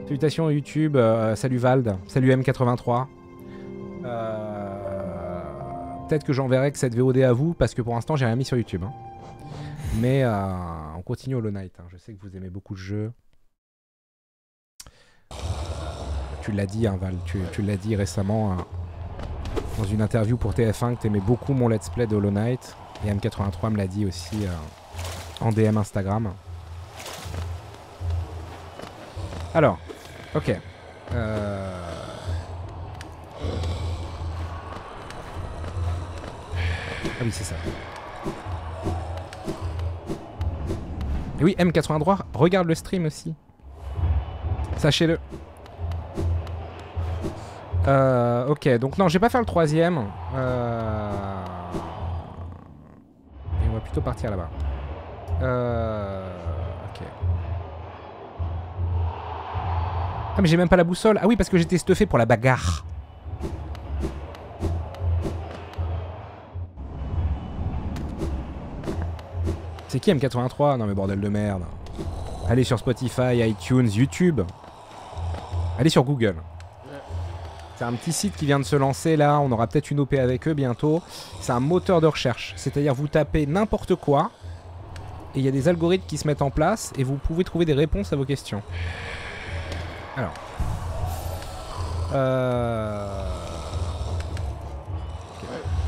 Salutations YouTube, salut Vald, salut M83. Peut-être que j'enverrai que cette VOD à vous, parce que pour l'instant j'ai rien mis sur YouTube. Hein. Mais on continue Hollow Knight. Hein. Je sais que vous aimez beaucoup ce jeu. Tu l'as dit, hein, Val, tu l'as dit récemment dans une interview pour TF1 que tu aimais beaucoup mon let's play de Hollow Knight. Et M83 me l'a dit aussi en DM Instagram. Alors, ok. Ah oui, c'est ça. Et oui, M83, regarde le stream aussi. Sachez-le. Ok, donc non, je vais pas faire le troisième. Et on va plutôt partir là-bas. Ok. Ah mais j'ai même pas la boussole. Ah oui, parce que j'étais stuffé pour la bagarre. C'est qui M83? Non mais bordel de merde. Allez sur Spotify, iTunes, YouTube. Allez sur Google. C'est un petit site qui vient de se lancer là. On aura peut-être une OP avec eux bientôt. C'est un moteur de recherche. C'est-à-dire vous tapez n'importe quoi. Et il y a des algorithmes qui se mettent en place. Et vous pouvez trouver des réponses à vos questions. Alors. Okay.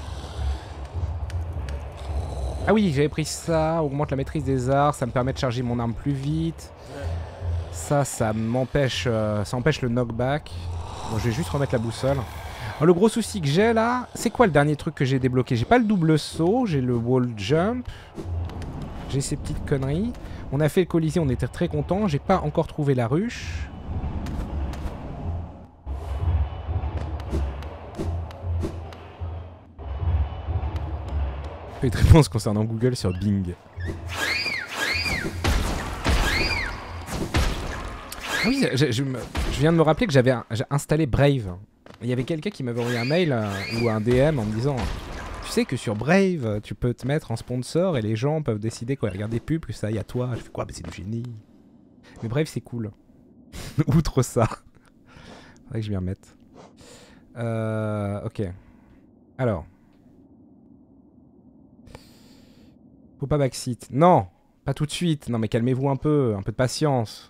Ah oui, j'avais pris ça. Augmente la maîtrise des arts. Ça me permet de charger mon arme plus vite. Ça m'empêche. Ça empêche le knockback. Bon, je vais juste remettre la boussole. Alors, le gros souci que j'ai là, c'est quoi le dernier truc que j'ai débloqué? J'ai pas le double saut, j'ai le wall jump. J'ai ces petites conneries. On a fait le Colisée, on était très contents. J'ai pas encore trouvé la ruche. Une réponse concernant Google sur Bing. Oui, je viens de me rappeler que j'avais installé Brave. Il y avait quelqu'un qui m'avait envoyé un mail ou un DM en me disant tu sais que sur Brave, tu peux te mettre en sponsor et les gens peuvent décider quand ils regardent des pubs que ça aille à toi. Je fais quoi? Bah, c'est du génie. Mais Brave, c'est cool. Outre ça. Faudrait que je m'y remette. Ok. Alors. Faut pas backseat. Non, pas tout de suite. Non mais calmez-vous un peu de patience.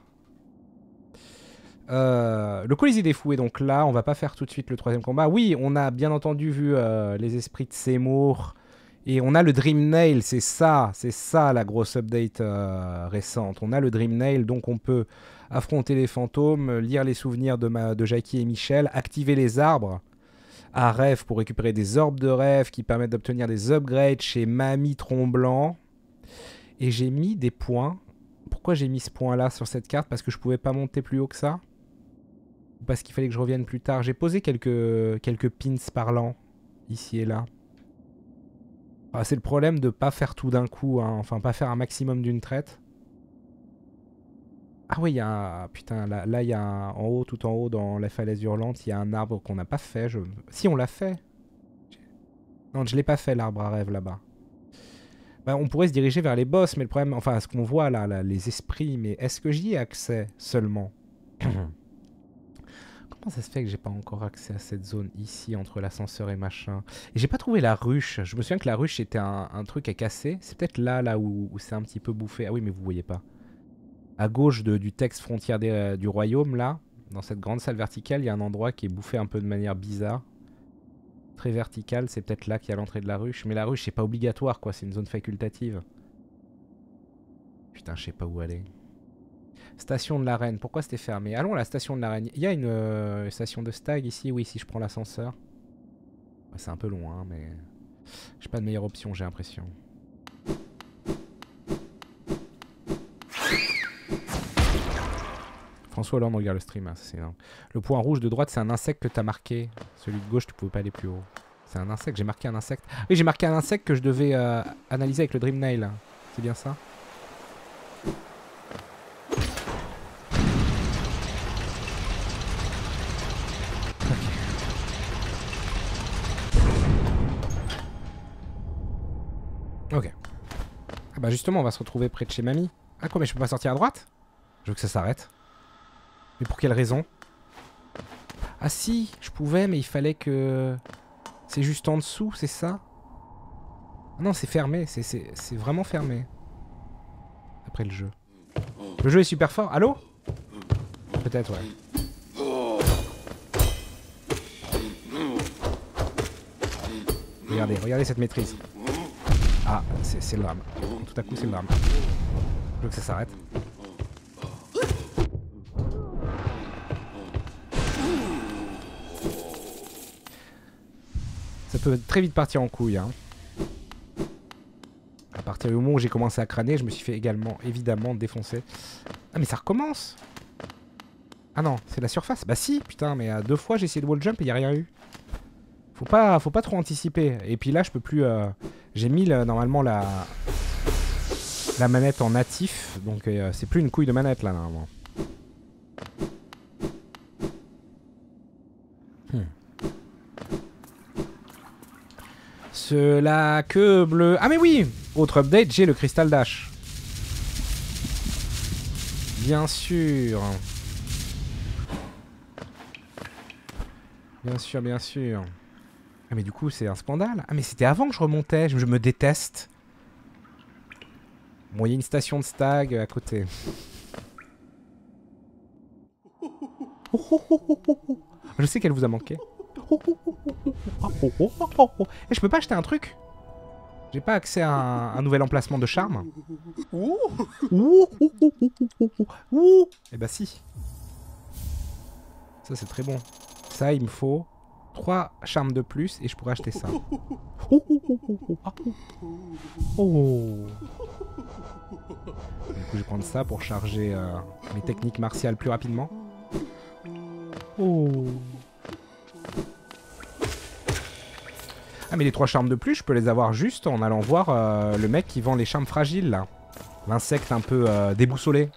Le Colisée des Fous est donc là. On va pas faire tout de suite le troisième combat. Oui, on a bien entendu vu les esprits de Seymour. Et on a le Dream Nail. C'est ça la grosse update récente. On a le Dream Nail, donc on peut affronter les fantômes, lire les souvenirs de Jackie et Michel, activer les arbres à rêve pour récupérer des orbes de rêve qui permettent d'obtenir des upgrades chez Mamie Tremblant. Et j'ai mis des points. Pourquoi j'ai mis ce point là sur cette carte? Parce que je pouvais pas monter plus haut que ça? Ou parce qu'il fallait que je revienne plus tard? J'ai posé quelques pins parlants ici et là. Ah, c'est le problème de pas faire tout d'un coup, hein. Enfin pas faire un maximum d'une traite. Ah oui, il y a un... Putain, là il y a un... En haut, tout en haut, dans la falaise hurlante, il y a un arbre qu'on n'a pas fait. Si, on l'a fait. Non, je l'ai pas fait, l'arbre à rêve, là-bas. Bah, on pourrait se diriger vers les boss, mais le problème... Enfin, ce qu'on voit, là, les esprits, mais est-ce que j'y ai accès, seulement? Comment ça se fait que j'ai pas encore accès à cette zone, ici, entre l'ascenseur et machin? Et j'ai pas trouvé la ruche. Je me souviens que la ruche, c'était un truc à casser. C'est peut-être là où c'est un petit peu bouffé. Ah oui, mais vous voyez pas. À gauche du texte frontière du royaume, là, dans cette grande salle verticale, il y a un endroit qui est bouffé un peu de manière bizarre. Très verticale, c'est peut-être là qu'il y a l'entrée de la ruche. Mais la ruche, c'est pas obligatoire, quoi, c'est une zone facultative. Putain, je sais pas où aller. Station de l'arène, pourquoi c'était fermé? Allons à la station de l'arène. Il y a une station de stag ici? Oui, si je prends l'ascenseur. Ouais, c'est un peu loin, mais... J'ai pas de meilleure option, j'ai l'impression. François Hollande regarde le stream, hein, c'est énorme. Le point rouge de droite, c'est un insecte que t'as marqué. Celui de gauche, tu pouvais pas aller plus haut. C'est un insecte, j'ai marqué un insecte. Oui, j'ai marqué un insecte que je devais analyser avec le Dream Nail. C'est bien ça? Ok. Ah bah justement, on va se retrouver près de chez Mamie. Ah quoi, mais je peux pas sortir à droite? Je veux que ça s'arrête. Mais pour quelle raison? Ah si, je pouvais, mais il fallait que... C'est juste en dessous, c'est ça? Ah non, c'est fermé, c'est vraiment fermé. Après le jeu. Le jeu est super fort. Allô? Peut-être, ouais. Regardez, regardez cette maîtrise. Ah, c'est le drame. Tout à coup, c'est le drame. Je veux que ça s'arrête. Ça peut très vite partir en couille, hein. À partir du moment où j'ai commencé à crâner, je me suis fait également, évidemment, défoncer. Ah, mais ça recommence! Ah non, c'est la surface? Bah si, putain, mais à 2 fois j'ai essayé de wall jump et y a rien eu. Faut pas trop anticiper. Et puis là, je peux plus... J'ai mis normalement la manette en natif, donc c'est plus une couille de manette là, normalement. Cela que bleu... Ah mais oui! Autre update, j'ai le Crystal Dash. Bien sûr. Bien sûr, bien sûr. Ah mais du coup c'est un scandale. Ah mais c'était avant que je remontais, je me déteste. Bon, il y a une station de stag à côté. Je sais qu'elle vous a manqué. Et je peux pas acheter un truc? J'ai pas accès à un nouvel emplacement de charme? Eh bah si. Ça c'est très bon. Ça il me faut 3 charmes de plus et je pourrais acheter ça. Oh. Du coup je vais prendre ça pour charger mes techniques martiales plus rapidement. Oh. Ah mais les 3 charmes de plus, je peux les avoir juste en allant voir le mec qui vend les charmes fragiles là. L'insecte un peu déboussolé.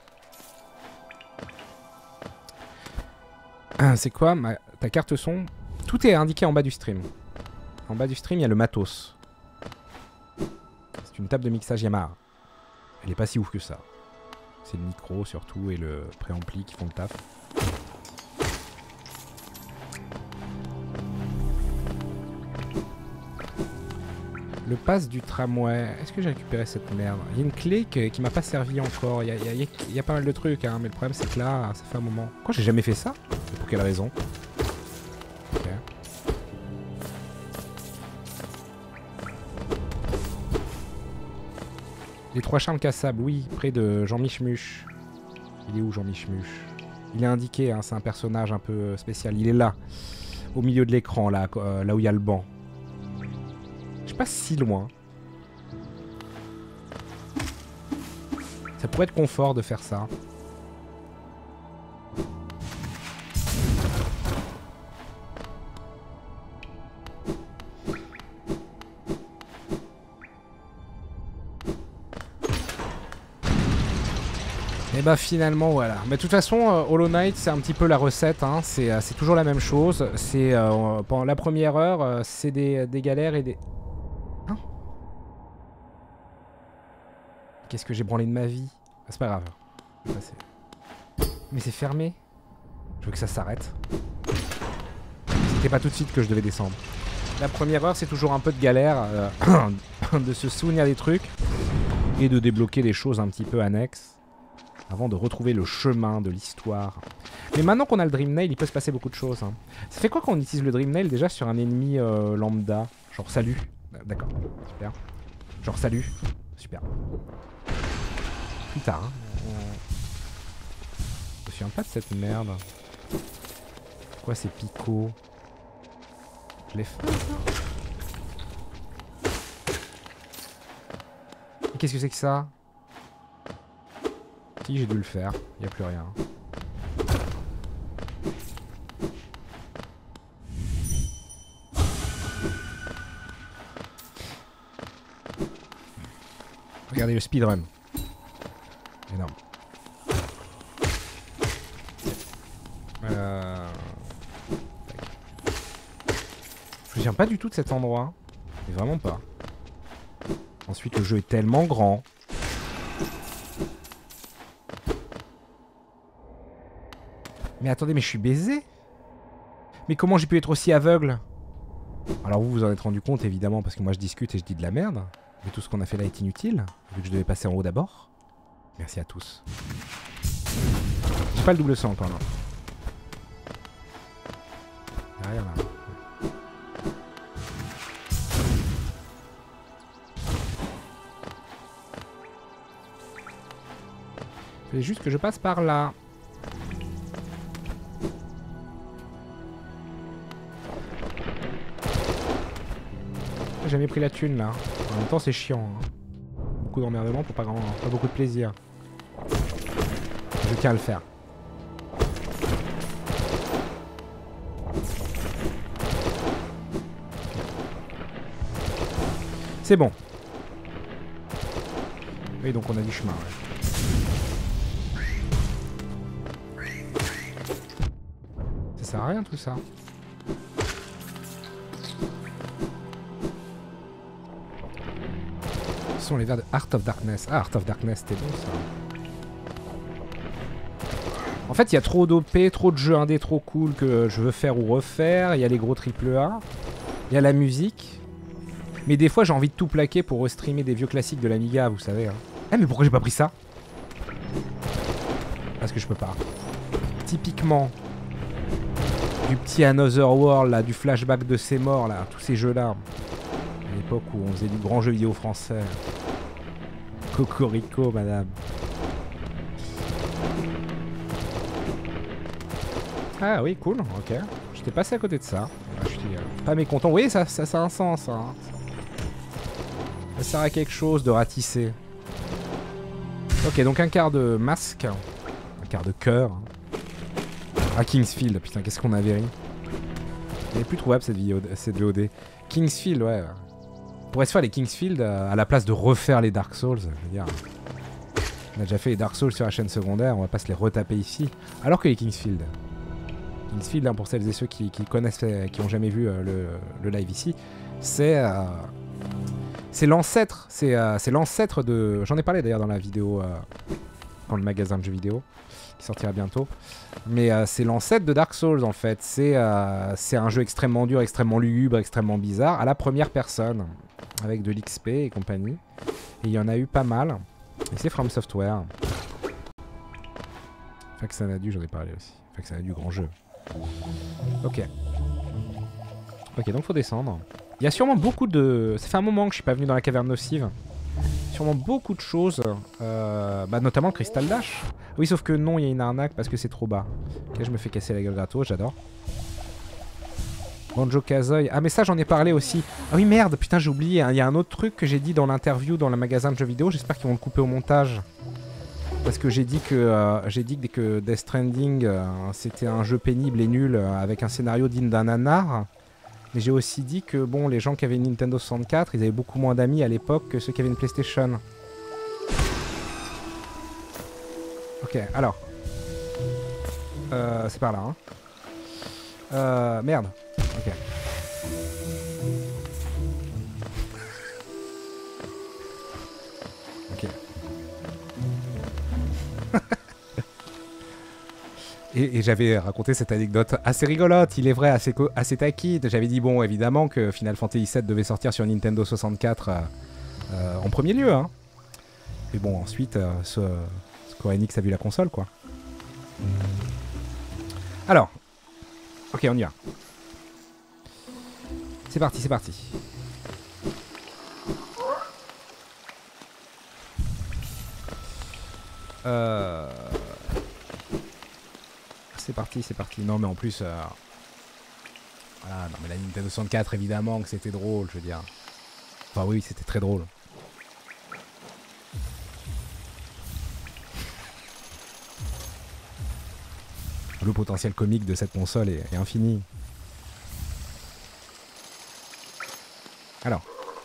C'est quoi ta carte son? Tout est indiqué en bas du stream. En bas du stream, il y a le matos. C'est une table de mixage Yamaha. Elle est pas si ouf que ça. C'est le micro surtout et le préampli qui font le taf. Le pass du tramway. Est-ce que j'ai récupéré cette merde? Il y a une clé qui m'a pas servi encore. Il y a pas mal de trucs, hein, mais le problème c'est que là, ça fait un moment. Pourquoi j'ai jamais fait ça? Pour quelle raison? Okay. Les 3 charmes cassables, oui, près de Jean Michmuche. Il est où Jean Michmuche? Il est indiqué, hein, c'est un personnage un peu spécial. Il est là, au milieu de l'écran, là où il y a le banc. Je suis pas si loin. Ça pourrait être confort de faire ça. Et bah finalement voilà. Mais de toute façon, Hollow Knight c'est un petit peu la recette, hein. C'est toujours la même chose. C'est pendant la première heure, c'est des galères et des... Hein? Qu'est-ce que j'ai branlé de ma vie? Ah, c'est pas grave. Mais c'est fermé. Je veux que ça s'arrête. C'était pas tout de suite que je devais descendre. La première heure c'est toujours un peu de galère de se souvenir des trucs et de débloquer des choses un petit peu annexes. Avant de retrouver le chemin de l'histoire. Mais maintenant qu'on a le Dream Nail, il peut se passer beaucoup de choses. Hein. Ça fait quoi quand on utilise le Dream Nail déjà sur un ennemi lambda? Genre salut. D'accord, super. Genre salut. Super. Plus tard. Hein. Je me souviens pas de cette merde. Pourquoi c'est Pico? Je l'ai fait. Et qu'est-ce que c'est que ça? Si, j'ai dû le faire. Il n'y a plus rien. Regardez le speedrun. Énorme. Je me souviens pas du tout de cet endroit. Mais vraiment pas. Ensuite, le jeu est tellement grand. Mais attendez, mais je suis baisé. Mais comment j'ai pu être aussi aveugle? Alors vous vous en êtes rendu compte évidemment parce que moi je discute et je dis de la merde. Mais tout ce qu'on a fait là est inutile, vu que je devais passer en haut d'abord. Merci à tous. J'ai pas le double sang encore là. Y'a rien là. Il fallait juste que je passe par là. J'ai jamais pris la thune là. En même temps c'est chiant. Hein. Beaucoup d'emmerdement pour pas beaucoup de plaisir. Je tiens à le faire. C'est bon. Oui donc on a du chemin. Ouais. Ça sert à rien tout ça. Ce sont les vers de Heart of Darkness. Ah, Heart of Darkness, c'était bon ça. En fait, il y a trop d'OP, trop de jeux indés trop cool que je veux faire ou refaire. Il y a les gros AAA. Il y a la musique. Mais des fois, j'ai envie de tout plaquer pour restreamer des vieux classiques de l'Amiga, vous savez. Hein. Eh, mais pourquoi j'ai pas pris ça? Parce que je peux pas. Typiquement, du petit Another World, là, du flashback de ses morts, là, tous ces jeux-là. À l'époque où on faisait du grand jeu vidéo français. Cocorico, madame. Ah oui, cool, ok. J'étais passé à côté de ça. Je suis pas mécontent. Oui, ça a un sens. Hein. Ça sert à quelque chose de ratisser. Ok, donc un quart de masque. Un quart de cœur. Ah, Kingsfield, putain, qu'est-ce qu'on avait ri. Elle est plus trouvable cette VOD. Kingsfield, ouais. On pourrait se faire les Kingsfield à la place de refaire les Dark Souls. Je veux dire, on a déjà fait les Dark Souls sur la chaîne secondaire, on va pas se les retaper ici. Alors que les Kingsfield, hein, pour celles et ceux qui connaissent, qui ont jamais vu le live ici, c'est l'ancêtre, c'est l'ancêtre de. J'en ai parlé d'ailleurs dans la vidéo, dans le magasin de jeux vidéo, qui sortira bientôt. Mais c'est l'ancêtre de Dark Souls en fait. C'est un jeu extrêmement dur, extrêmement lugubre, extrêmement bizarre, à la première personne, avec de l'XP et compagnie. Et il y en a eu pas mal. Et c'est From Software. Faxanadu, j'en ai parlé aussi. Faxanadu, grand jeu. Ok. Ok, donc faut descendre. Il y a sûrement beaucoup de... Ça fait un moment que je suis pas venu dans la caverne nocive. Sûrement beaucoup de choses. Notamment le Crystal Dash. Oui, sauf que non, il y a une arnaque parce que c'est trop bas. Ok, je me fais casser la gueule gratos, j'adore. Banjo-Kazooie. Ah mais ça j'en ai parlé aussi. Ah oui merde, putain j'ai oublié. Hein. Il y a un autre truc que j'ai dit dans l'interview dans le magasin de jeux vidéo. J'espère qu'ils vont le couper au montage. Parce que j'ai dit que Death Stranding c'était un jeu pénible et nul avec un scénario digne d'un nanar. Mais j'ai aussi dit que bon, les gens qui avaient une Nintendo 64, ils avaient beaucoup moins d'amis à l'époque que ceux qui avaient une PlayStation. Ok, alors. C'est par là, hein. Merde. Ok. Ok. Et j'avais raconté cette anecdote assez rigolote, il est vrai, assez taquine. J'avais dit, bon, évidemment que Final Fantasy VII devait sortir sur Nintendo 64 en premier lieu. Hein. Mais bon, ensuite, Square Enix a vu la console, quoi. Alors, ok, on y va. C'est parti, c'est parti. C'est parti, c'est parti. Non, mais en plus... Voilà, non, mais la Nintendo 64, évidemment que c'était drôle, je veux dire. Enfin, oui, c'était très drôle. Le potentiel comique de cette console est infini. Alors.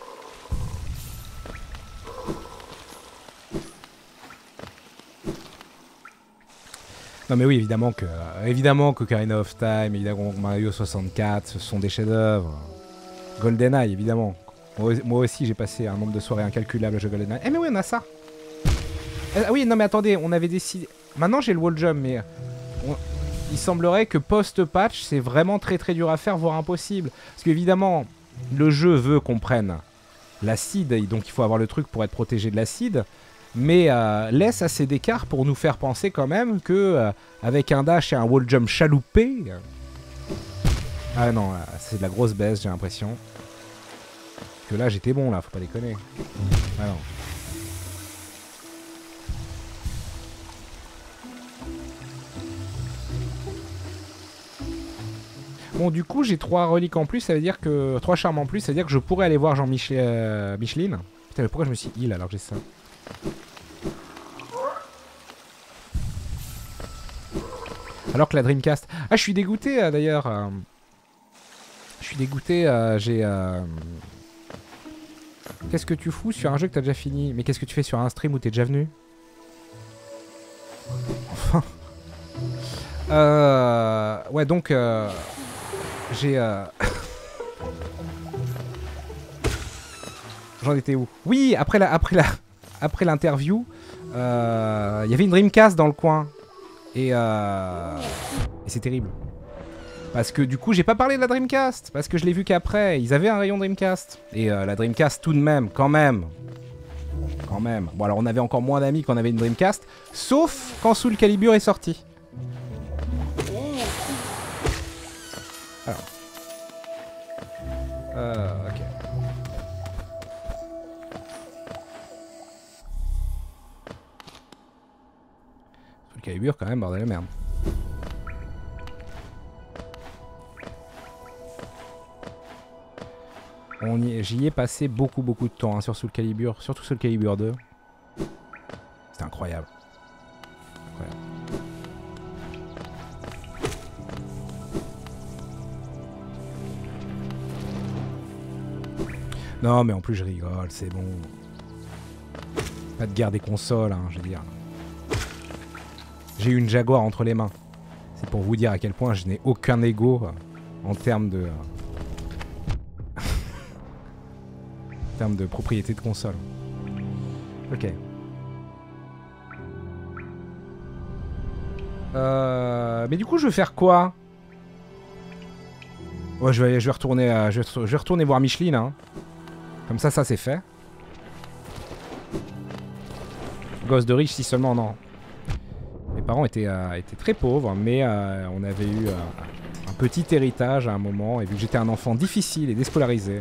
Non mais oui, évidemment que Ocarina of Time, évidemment Mario 64, ce sont des chefs-d'œuvre. GoldenEye, évidemment. Moi aussi, j'ai passé un nombre de soirées incalculable à jouer GoldenEye. Eh mais oui, on a ça. Ah oui, non mais attendez, on avait décidé... Maintenant j'ai le wall jump, mais... il semblerait que post-patch, c'est vraiment très très dur à faire, voire impossible. Parce qu'évidemment, le jeu veut qu'on prenne l'acide, et donc il faut avoir le truc pour être protégé de l'acide, mais laisse assez d'écart pour nous faire penser quand même que avec un dash et un wall jump chaloupé... Ah non, c'est de la grosse baisse, j'ai l'impression. Que là, j'étais bon, là, faut pas déconner. Ah non. Bon, du coup, j'ai 3 reliques en plus, ça veut dire que... 3 charmes en plus, ça veut dire que je pourrais aller voir Jean-Micheline. Putain, mais pourquoi je me suis heal alors que j'ai ça? Alors que la Dreamcast... Ah, je suis dégoûté, d'ailleurs. Je suis dégoûté, j'ai... Qu'est-ce que tu fous sur un jeu que t'as déjà fini? Mais qu'est-ce que tu fais sur un stream où t'es déjà venu? Enfin... Ouais, donc... J'ai... J'en étais où? Oui, après l'interview, il y avait une Dreamcast dans le coin. Et c'est terrible. Parce que du coup, j'ai pas parlé de la Dreamcast. Parce que je l'ai vu qu'après. Ils avaient un rayon Dreamcast. Et la Dreamcast, tout de même, quand même. Bon, alors on avait encore moins d'amis quand on avait une Dreamcast. Sauf quand Soul Calibur est sorti. Alors. Ok. Soul Calibur, quand même, bordel de merde. J'y ai passé beaucoup de temps hein, sur Soul Calibur, surtout Soul Calibur 2. C'était incroyable. Non mais en plus je rigole, c'est bon. Pas de guerre des consoles, hein, je veux dire. J'ai eu une Jaguar entre les mains. C'est pour vous dire à quel point je n'ai aucun ego en termes de... en termes de propriété de console. Ok. Mais du coup, je vais faire quoi? Ouais, je vais retourner, je vais retourner voir Micheline. Hein. Comme ça c'est fait. Gosse de riche, si seulement non. Mes parents étaient très pauvres, mais on avait eu un petit héritage à un moment. Et vu que j'étais un enfant difficile et déscolarisé,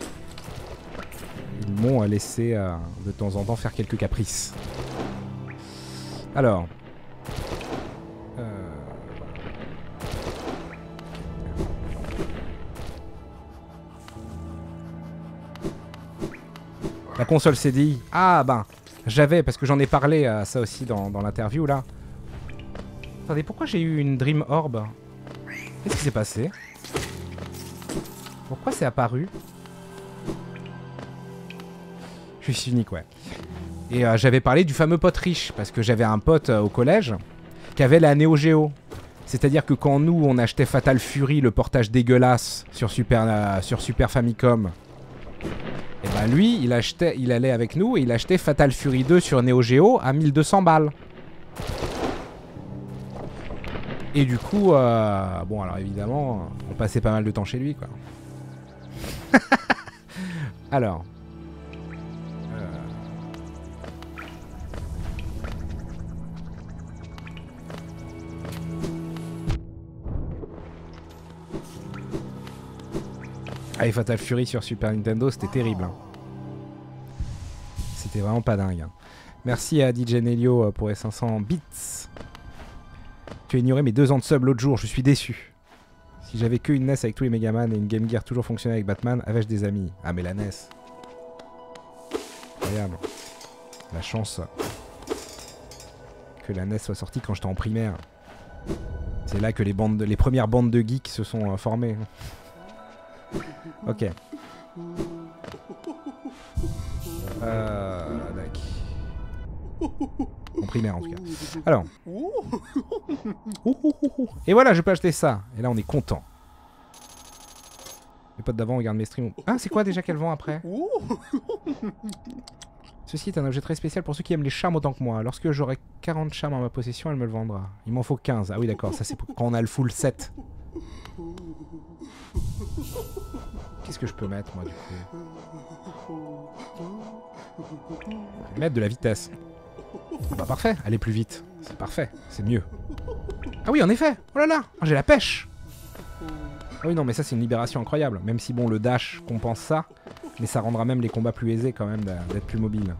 ils m'ont laissé de temps en temps faire quelques caprices. Alors. La console CDI. Ah ben, j'avais, parce que j'en ai parlé ça aussi dans l'interview là. Attendez, pourquoi j'ai eu une Dream Orb? Qu'est-ce qui s'est passé? Pourquoi c'est apparu? Je suis unique, ouais. Et j'avais parlé du fameux pote riche, parce que j'avais un pote au collège qui avait la Neo Geo. C'est-à-dire que quand nous, on achetait Fatal Fury, le portage dégueulasse sur Super Famicom, et ben lui, il allait avec nous et il achetait Fatal Fury 2 sur Neo Geo à 1200 balles. Et du coup, bon alors évidemment, on passait pas mal de temps chez lui, quoi. Alors... Ah, et Fatal Fury sur Super Nintendo, c'était terrible. Hein. C'était vraiment pas dingue. Hein. Merci à DJ Nelio pour les 500 bits. Tu as ignoré mes 2 ans de sub l'autre jour, je suis déçu. Si j'avais que une NES avec tous les Megaman et une Game Gear toujours fonctionnelle avec Batman, avais-je des amis? Ah mais la NES. Incroyable. La chance que la NES soit sortie quand j'étais en primaire. C'est là que les premières bandes de geeks se sont formées. Ok. D'accord. En primaire en tout cas. Alors. Et voilà, je peux acheter ça. Et là on est content. Les potes d'avant regardent mes streams. Ah, c'est quoi déjà qu'elle vend après? Ceci est un objet très spécial pour ceux qui aiment les charmes autant que moi. Lorsque j'aurai 40 charmes en ma possession, elle me le vendra. Il m'en faut 15. Ah oui, d'accord, ça c'est quand on a le full set. Qu'est-ce que je peux mettre, moi, du coup? Je vais mettre de la vitesse. Bah parfait, aller plus vite. C'est parfait, c'est mieux. Ah oui, en effet. Oh là là, j'ai la pêche. Ah oui, non, mais ça c'est une libération incroyable. Même si, bon, le dash compense ça. Mais ça rendra même les combats plus aisés quand même d'être plus mobile.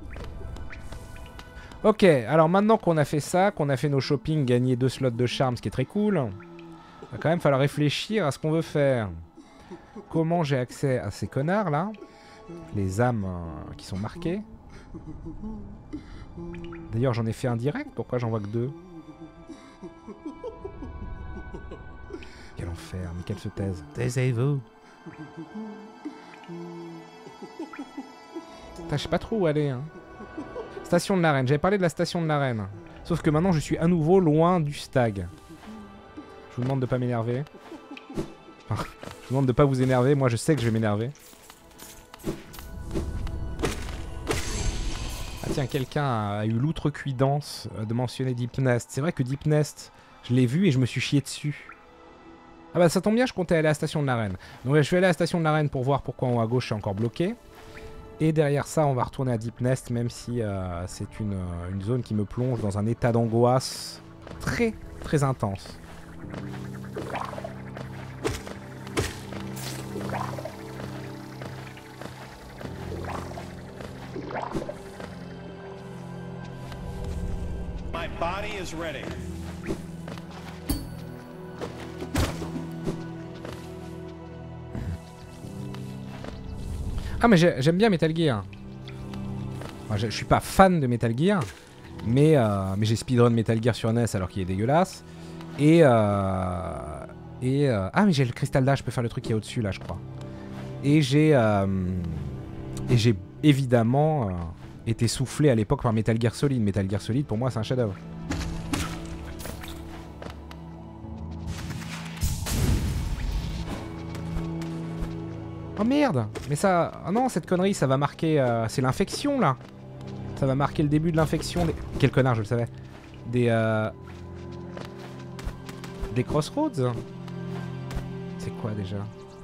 Ok, alors maintenant qu'on a fait ça, qu'on a fait nos shopping, gagner 2 slots de charme, ce qui est très cool, va quand même falloir réfléchir à ce qu'on veut faire. Comment j'ai accès à ces connards là? Les âmes qui sont marquées. D'ailleurs j'en ai fait un direct, pourquoi j'en vois que 2? Quel enfer, mais qu'elle se taise. Taisez-vous. Je sais pas trop où aller. Hein. Station de l'arène, j'avais parlé de la station de l'arène. Sauf que maintenant je suis à nouveau loin du stag. Je vous demande de pas m'énerver. Enfin, je vous demande de pas vous énerver, moi je sais que je vais m'énerver. Ah tiens, quelqu'un a eu l'outrecuidance de mentionner Deep Nest. C'est vrai que Deep Nest, je l'ai vu et je me suis chié dessus. Ah bah ça tombe bien, je comptais aller à la station de l'arène. Donc je vais aller à la station de l'arène pour voir pourquoi en haut à gauche c'est encore bloqué. Et derrière ça, on va retourner à Deep Nest, même si c'est une zone qui me plonge dans un état d'angoisse très très intense. My body is ready. Ah mais j'aime bien Metal Gear. Enfin, je suis pas fan de Metal Gear, mais j'ai speedrun Metal Gear sur NES alors qu'il est dégueulasse. Ah mais j'ai le cristal d'âge, je peux faire le truc qui est au-dessus là je crois. Et j'ai évidemment été soufflé à l'époque par Metal Gear Solid. Metal Gear Solid pour moi c'est un chef-d'œuvre. Oh merde! Mais ça... Ah non, cette connerie, ça va marquer... c'est l'infection, là! Ça va marquer le début de l'infection des... Quel connard, je le savais! Des Crossroads? C'est quoi, déjà?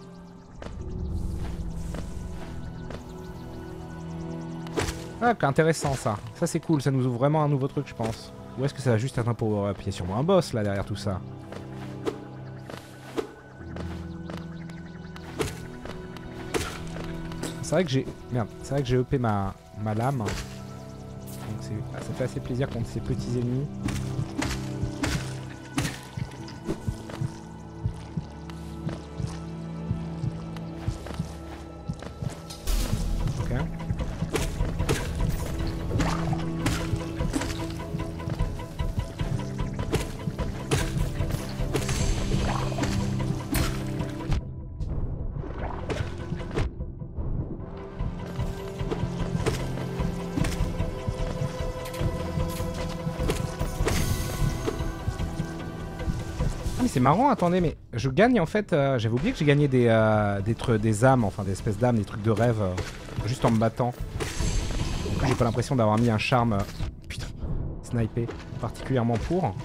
Ah, intéressant, ça. Ça, c'est cool. Ça nous ouvre vraiment un nouveau truc, je pense. Ou est-ce que ça va juste être un power-up? Il y a sûrement un boss, là, derrière tout ça. C'est vrai que j'ai... Merde, c'est vrai que j'ai EP ma lame. Donc ça fait assez plaisir contre ces petits ennemis. Ok. C'est marrant, attendez, mais je gagne en fait... J'avais oublié que j'ai gagné des âmes, enfin des espèces d'âmes, des trucs de rêve, juste en me battant. J'ai pas l'impression d'avoir mis un charme, putain, snipé, particulièrement pour. Okay.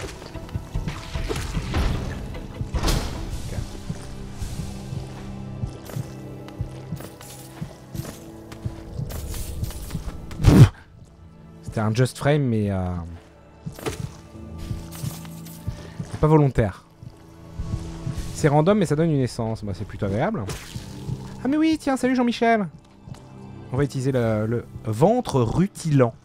C'était un just frame, mais... c'est pas volontaire. C'est random mais ça donne une essence, bah, c'est plutôt agréable. Ah mais oui, tiens, salut Jean-Michel. On va utiliser le ventre rutilant.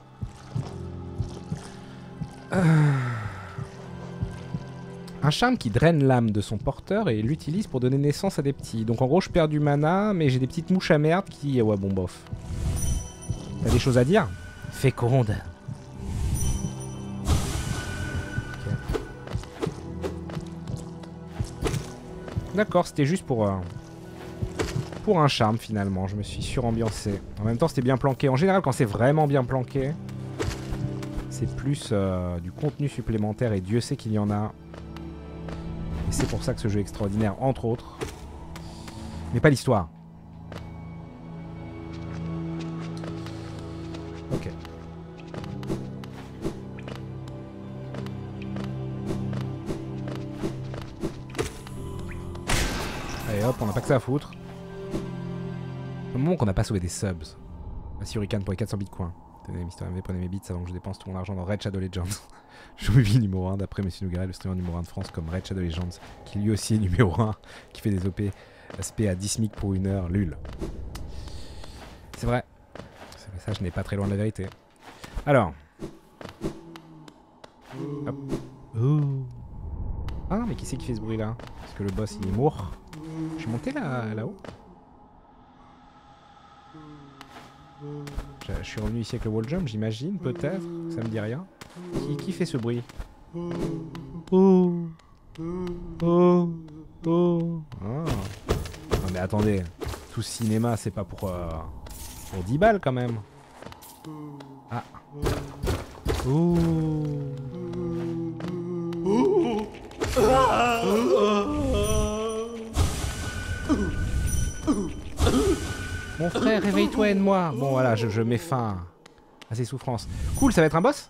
Un charme qui draine l'âme de son porteur et l'utilise pour donner naissance à des petits. Donc en gros je perds du mana mais j'ai des petites mouches à merde qui... Ouais bon bof. T'as des choses à dire? Féconde. D'accord, c'était juste pour un charme finalement, je me suis surambiancé. En même temps c'était bien planqué. En général quand c'est vraiment bien planqué, c'est plus du contenu supplémentaire et Dieu sait qu'il y en a. Et c'est pour ça que ce jeu est extraordinaire, entre autres. Mais pas l'histoire. Ok, Allez hop, on n'a pas que ça à foutre. Le moment qu'on n'a pas sauvé des subs. Merci Hurricane pour les 400 bitcoins. Tenez, Mister MV, prenez mes bits avant que je dépense tout mon argent dans Red Shadow Legends. Je vous vis numéro 1 d'après Monsieur Nougaret, le streamer numéro 1 de France, comme Red Shadow Legends, qui lui aussi est numéro 1, qui fait des OP SP à 10 SMIC pour 1 heure, lul. C'est vrai. Ce message n'est pas très loin de la vérité. Alors. Hop. Oh. Ah, mais qui c'est qui fait ce bruit là? Parce que le boss il est mort. Je suis monté là-haut. Je suis revenu ici avec le wall jump, j'imagine, peut-être. Ça me dit rien. Qui fait ce bruit? Oh. Oh. Oh. Ah. Non mais attendez, tout ce cinéma c'est pas pour 10 balles quand même. Ah. Oh. Mon frère, réveille-toi, aide-moi. Bon voilà, je mets fin à ces souffrances. Cool, ça va être un boss?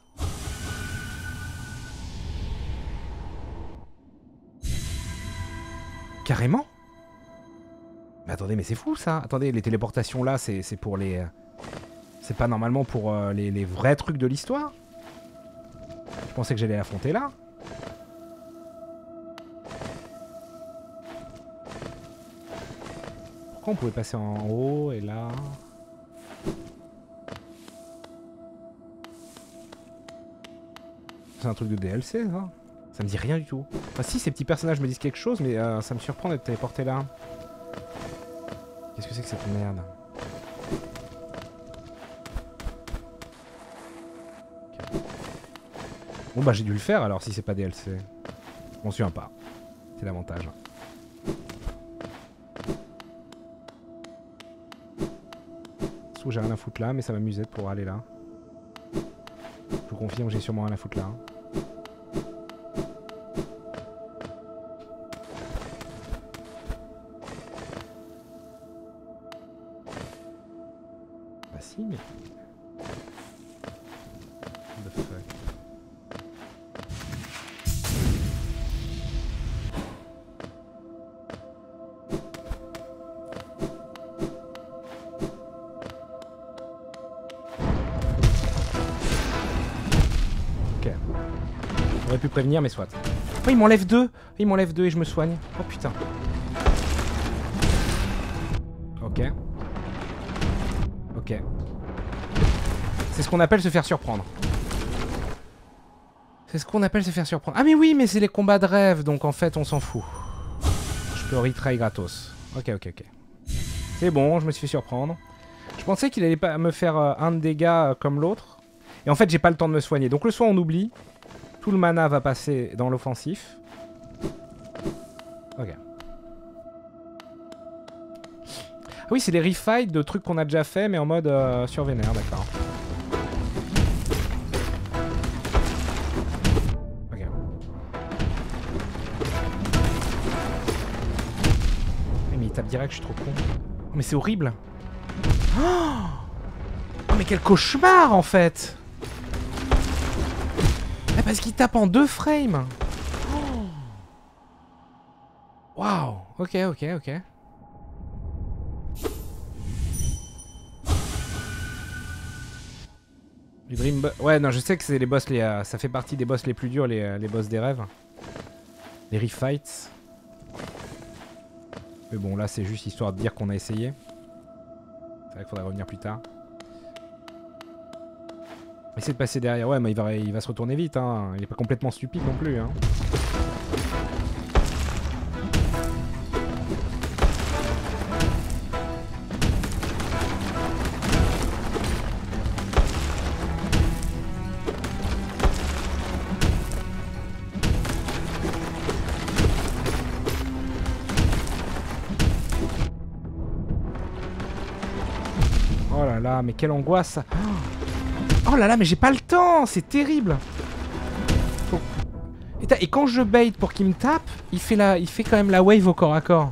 Carrément? Mais attendez, mais c'est fou ça. Attendez, les téléportations là, c'est pour les... c'est pas normalement pour les vrais trucs de l'histoire? Je pensais que j'allais l'affronter là. Pourquoi on pouvait passer en haut et là? C'est un truc de DLC ça? Ça me dit rien du tout. Enfin si, ces petits personnages me disent quelque chose, mais ça me surprend d'être téléporté là. Qu'est-ce que c'est que cette merde? Okay. Bon bah j'ai dû le faire alors si c'est pas DLC. Je m'en souviens pas. C'est l'avantage. Soit j'ai rien à foutre là, mais ça m'amusait pour aller là. Je vous confirme, j'ai sûrement rien à foutre là. Bah si, mais... What the fuck? Ok. J'aurais pu prévenir, mais soit. Oh, il m'enlève 2! Il m'enlève 2 et je me soigne. Oh putain. Ok. Ok. C'est ce qu'on appelle se faire surprendre. C'est ce qu'on appelle se faire surprendre. Ah mais oui, mais c'est les combats de rêve, donc en fait on s'en fout. Je peux retry gratos. Ok, ok, ok. C'est bon, je me suis fait surprendre. Je pensais qu'il allait pas me faire un de dégâts comme l'autre. Et en fait j'ai pas le temps de me soigner. Donc le soin on oublie. Tout le mana va passer dans l'offensif. Ok. Ah oui, c'est les refights de trucs qu'on a déjà fait, mais en mode sur vénère, d'accord. Ok. Mais il tape direct, je suis trop con. Oh, mais c'est horrible. Oh, mais quel cauchemar en fait. Ah, parce qu'il tape en 2 frames. Waouh. Ok, ok, ok. Les Dream ouais, non, je sais que c'est les boss, ça fait partie des boss les plus durs, les boss des rêves. Les refights. Mais bon, là, c'est juste histoire de dire qu'on a essayé. C'est vrai qu'il faudrait revenir plus tard. Essayer de passer derrière. Ouais, mais il va se retourner vite, hein. Il est pas complètement stupide non plus, hein. Oh là là, mais quelle angoisse ça. Oh là là, mais j'ai pas le temps. C'est terrible. Faut... Et quand je bait pour qu'il me tape, il fait quand même la wave au corps à corps.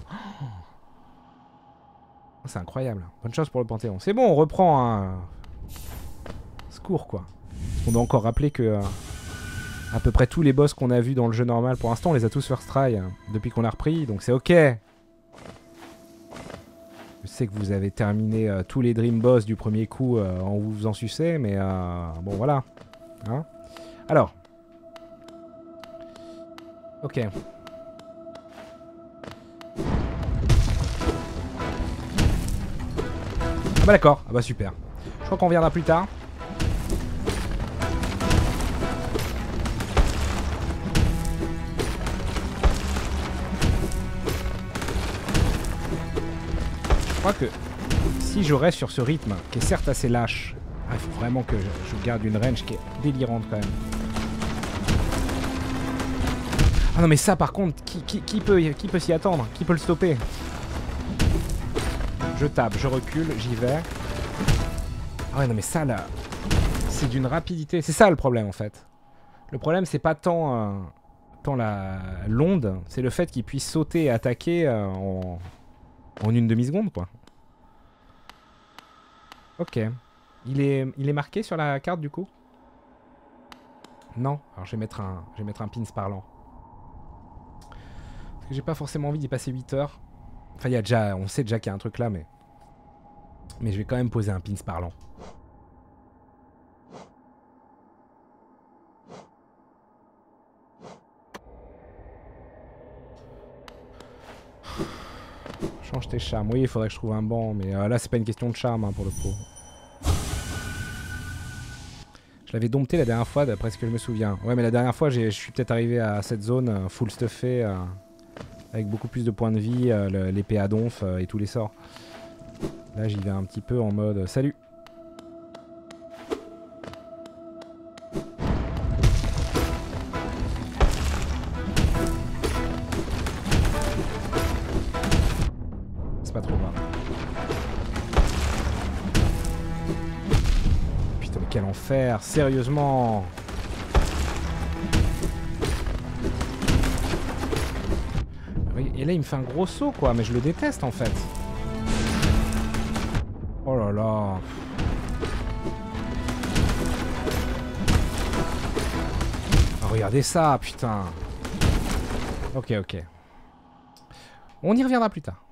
Oh, c'est incroyable. Bonne chance pour le Panthéon. C'est bon, on reprend un... Secours, quoi. On doit encore rappeler que... à peu près tous les boss qu'on a vus dans le jeu normal, pour l'instant, on les a tous first try depuis qu'on a repris, donc c'est ok. Je sais que vous avez terminé tous les Dream Boss du premier coup en vous faisant sucer, mais bon voilà. Hein, alors. Ok. Ah bah d'accord, ah bah super. Je crois qu'on reviendra plus tard. Je crois que si je reste sur ce rythme, qui est certes assez lâche, il faut vraiment que je garde une range qui est délirante quand même. Ah non mais ça par contre, qui peut s'y attendre? Qui peut le stopper? Je tape, je recule, j'y vais. Ah ouais non mais ça là, c'est d'une rapidité. C'est ça le problème en fait. Le problème c'est pas tant l'onde, c'est le fait qu'il puisse sauter et attaquer en une demi-seconde quoi. Ok. Il est marqué sur la carte du coup? Non. Alors je vais mettre un pins parlant. Parce que j'ai pas forcément envie d'y passer 8 heures. Enfin il y a déjà, on sait déjà qu'il y a un truc là mais je vais quand même poser un pins parlant. Change tes charmes. Oui, il faudrait que je trouve un banc, mais là, c'est pas une question de charme hein, pour le coup. Je l'avais dompté la dernière fois, d'après ce que je me souviens. Ouais, mais la dernière fois, je suis peut-être arrivé à cette zone full stuffée, avec beaucoup plus de points de vie, l'épée à donf et tous les sorts. Là, j'y vais un petit peu en mode salut. C'est pas trop grave. Putain, mais quel enfer, sérieusement. Et là, il me fait un gros saut, quoi, mais je le déteste en fait. Oh là là. Oh, regardez ça, putain. Ok, ok. On y reviendra plus tard.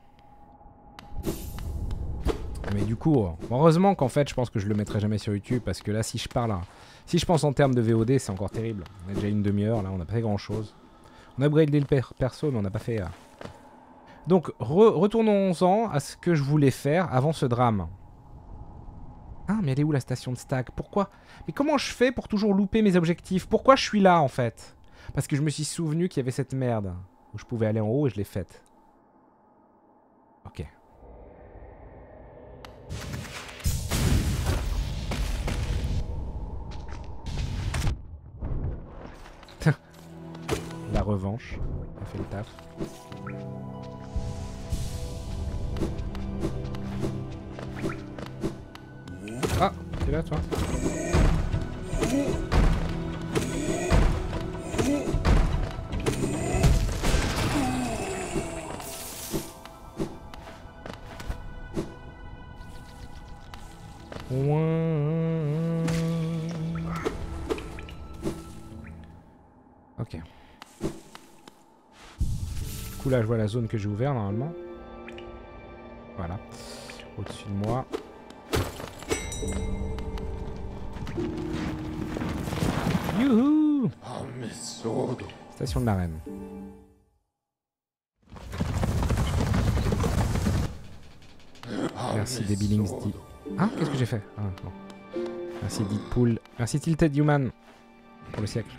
Mais du coup, heureusement qu'en fait, je pense que je le mettrai jamais sur YouTube parce que là, si je parle, si je pense en termes de VOD, c'est encore terrible. On a déjà une demi-heure, là, on n'a pas fait grand-chose. On a upgradé le perso, mais on n'a pas fait... Donc, retournons-en à ce que je voulais faire avant ce drame. Ah, mais elle est où la station de Stag? Pourquoi? Mais comment je fais pour toujours louper mes objectifs? Pourquoi je suis là, en fait? Parce que je me suis souvenu qu'il y avait cette merde où je pouvais aller en haut et je l'ai faite. Ok. La revanche. Ça fait le taf. Ah, t'es là toi? Ok. Du coup là je vois la zone que j'ai ouverte normalement. Voilà. Au-dessus de moi. Youhou! Station de la Reine. Merci des Billings. Ah, qu'est-ce que j'ai fait? Ah, bon. Merci Deadpool. Merci Tilted Human pour le siècle.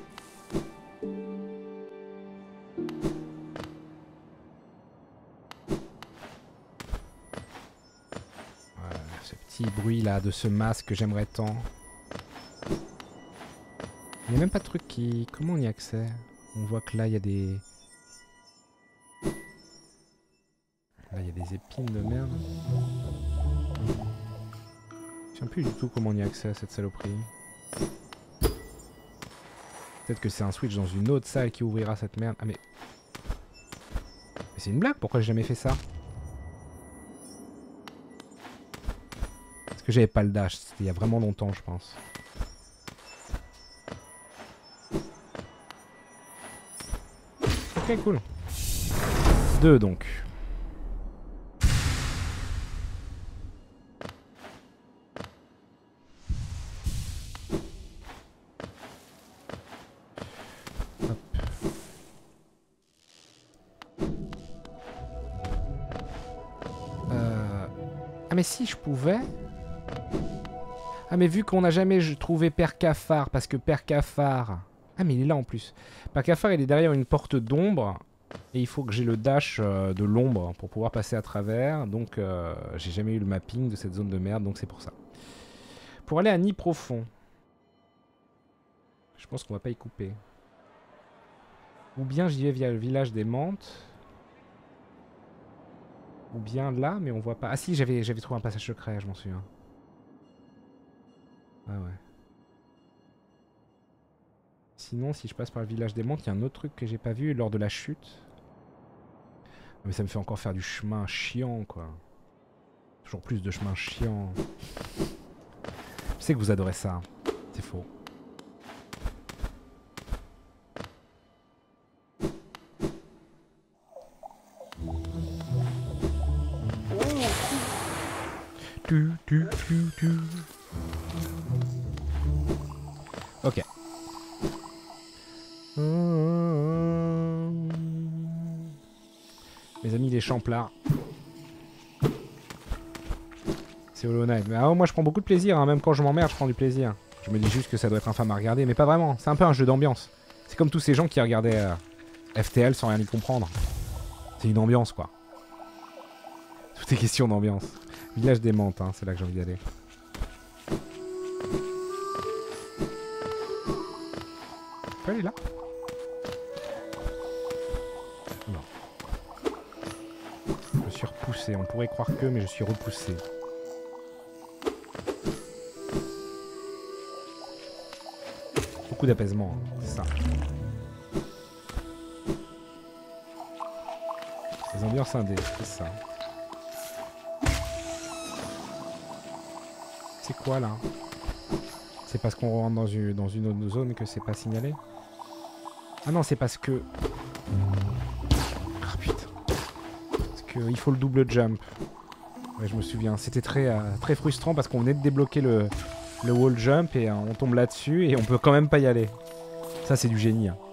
Voilà, ce petit bruit là de ce masque que j'aimerais tant. Il n'y a même pas de truc qui... Comment on y a accès? On voit que là il y a des... Là il y a des épines de merde. Je ne sais plus du tout comment on y a accès à cette saloperie. Peut-être que c'est un switch dans une autre salle qui ouvrira cette merde. Ah mais... c'est une blague, pourquoi j'ai jamais fait ça? Parce que j'avais pas le dash, c'était il y a vraiment longtemps je pense. Ok cool. 2 donc. mais si, je pouvais. Ah, mais vu qu'on n'a jamais trouvé Père Cafard, parce que Père Cafard... Ah, mais il est là en plus. Père Cafard, il est derrière une porte d'ombre. Et il faut que j'ai le dash de l'ombre pour pouvoir passer à travers. Donc, j'ai jamais eu le mapping de cette zone de merde, donc c'est pour ça. Pour aller à Nid Profond. Je pense qu'on va pas y couper. Ou bien j'y vais via le village des Mantes. Ou bien là, mais on voit pas. Ah si, j'avais trouvé un passage secret, je m'en souviens. Ah ouais. Sinon, si je passe par le village des Mantes, il y a un autre truc que j'ai pas vu lors de la chute. Mais ça me fait encore faire du chemin chiant, quoi. Toujours plus de chemin chiant. Je sais que vous adorez ça. C'est faux. Ok. Mes amis les champlards. C'est Hollow Knight. Mais moi je prends beaucoup de plaisir, hein. Même quand je m'emmerde, je prends du plaisir. Je me dis juste que ça doit être infâme à regarder, mais pas vraiment. C'est un peu un jeu d'ambiance. C'est comme tous ces gens qui regardaient FTL sans rien y comprendre. C'est une ambiance, quoi. Tout est question d'ambiance. Village des Mantes, hein, c'est là que j'ai envie d'aller. On peut aller là? Non. Je me suis repoussé. On pourrait croire que, mais je suis repoussé. Beaucoup d'apaisement, hein, c'est ça. Les ambiances indées, c'est ça. C'est quoi là? C'est parce qu'on rentre dans une autre zone que c'est pas signalé? Ah non, c'est parce que... Ah putain. Parce qu'il faut le double jump. Ouais, je me souviens. C'était très frustrant parce qu'on venait de débloquer le wall jump et on tombe là-dessus et on peut quand même pas y aller. Ça, c'est du génie. Hein.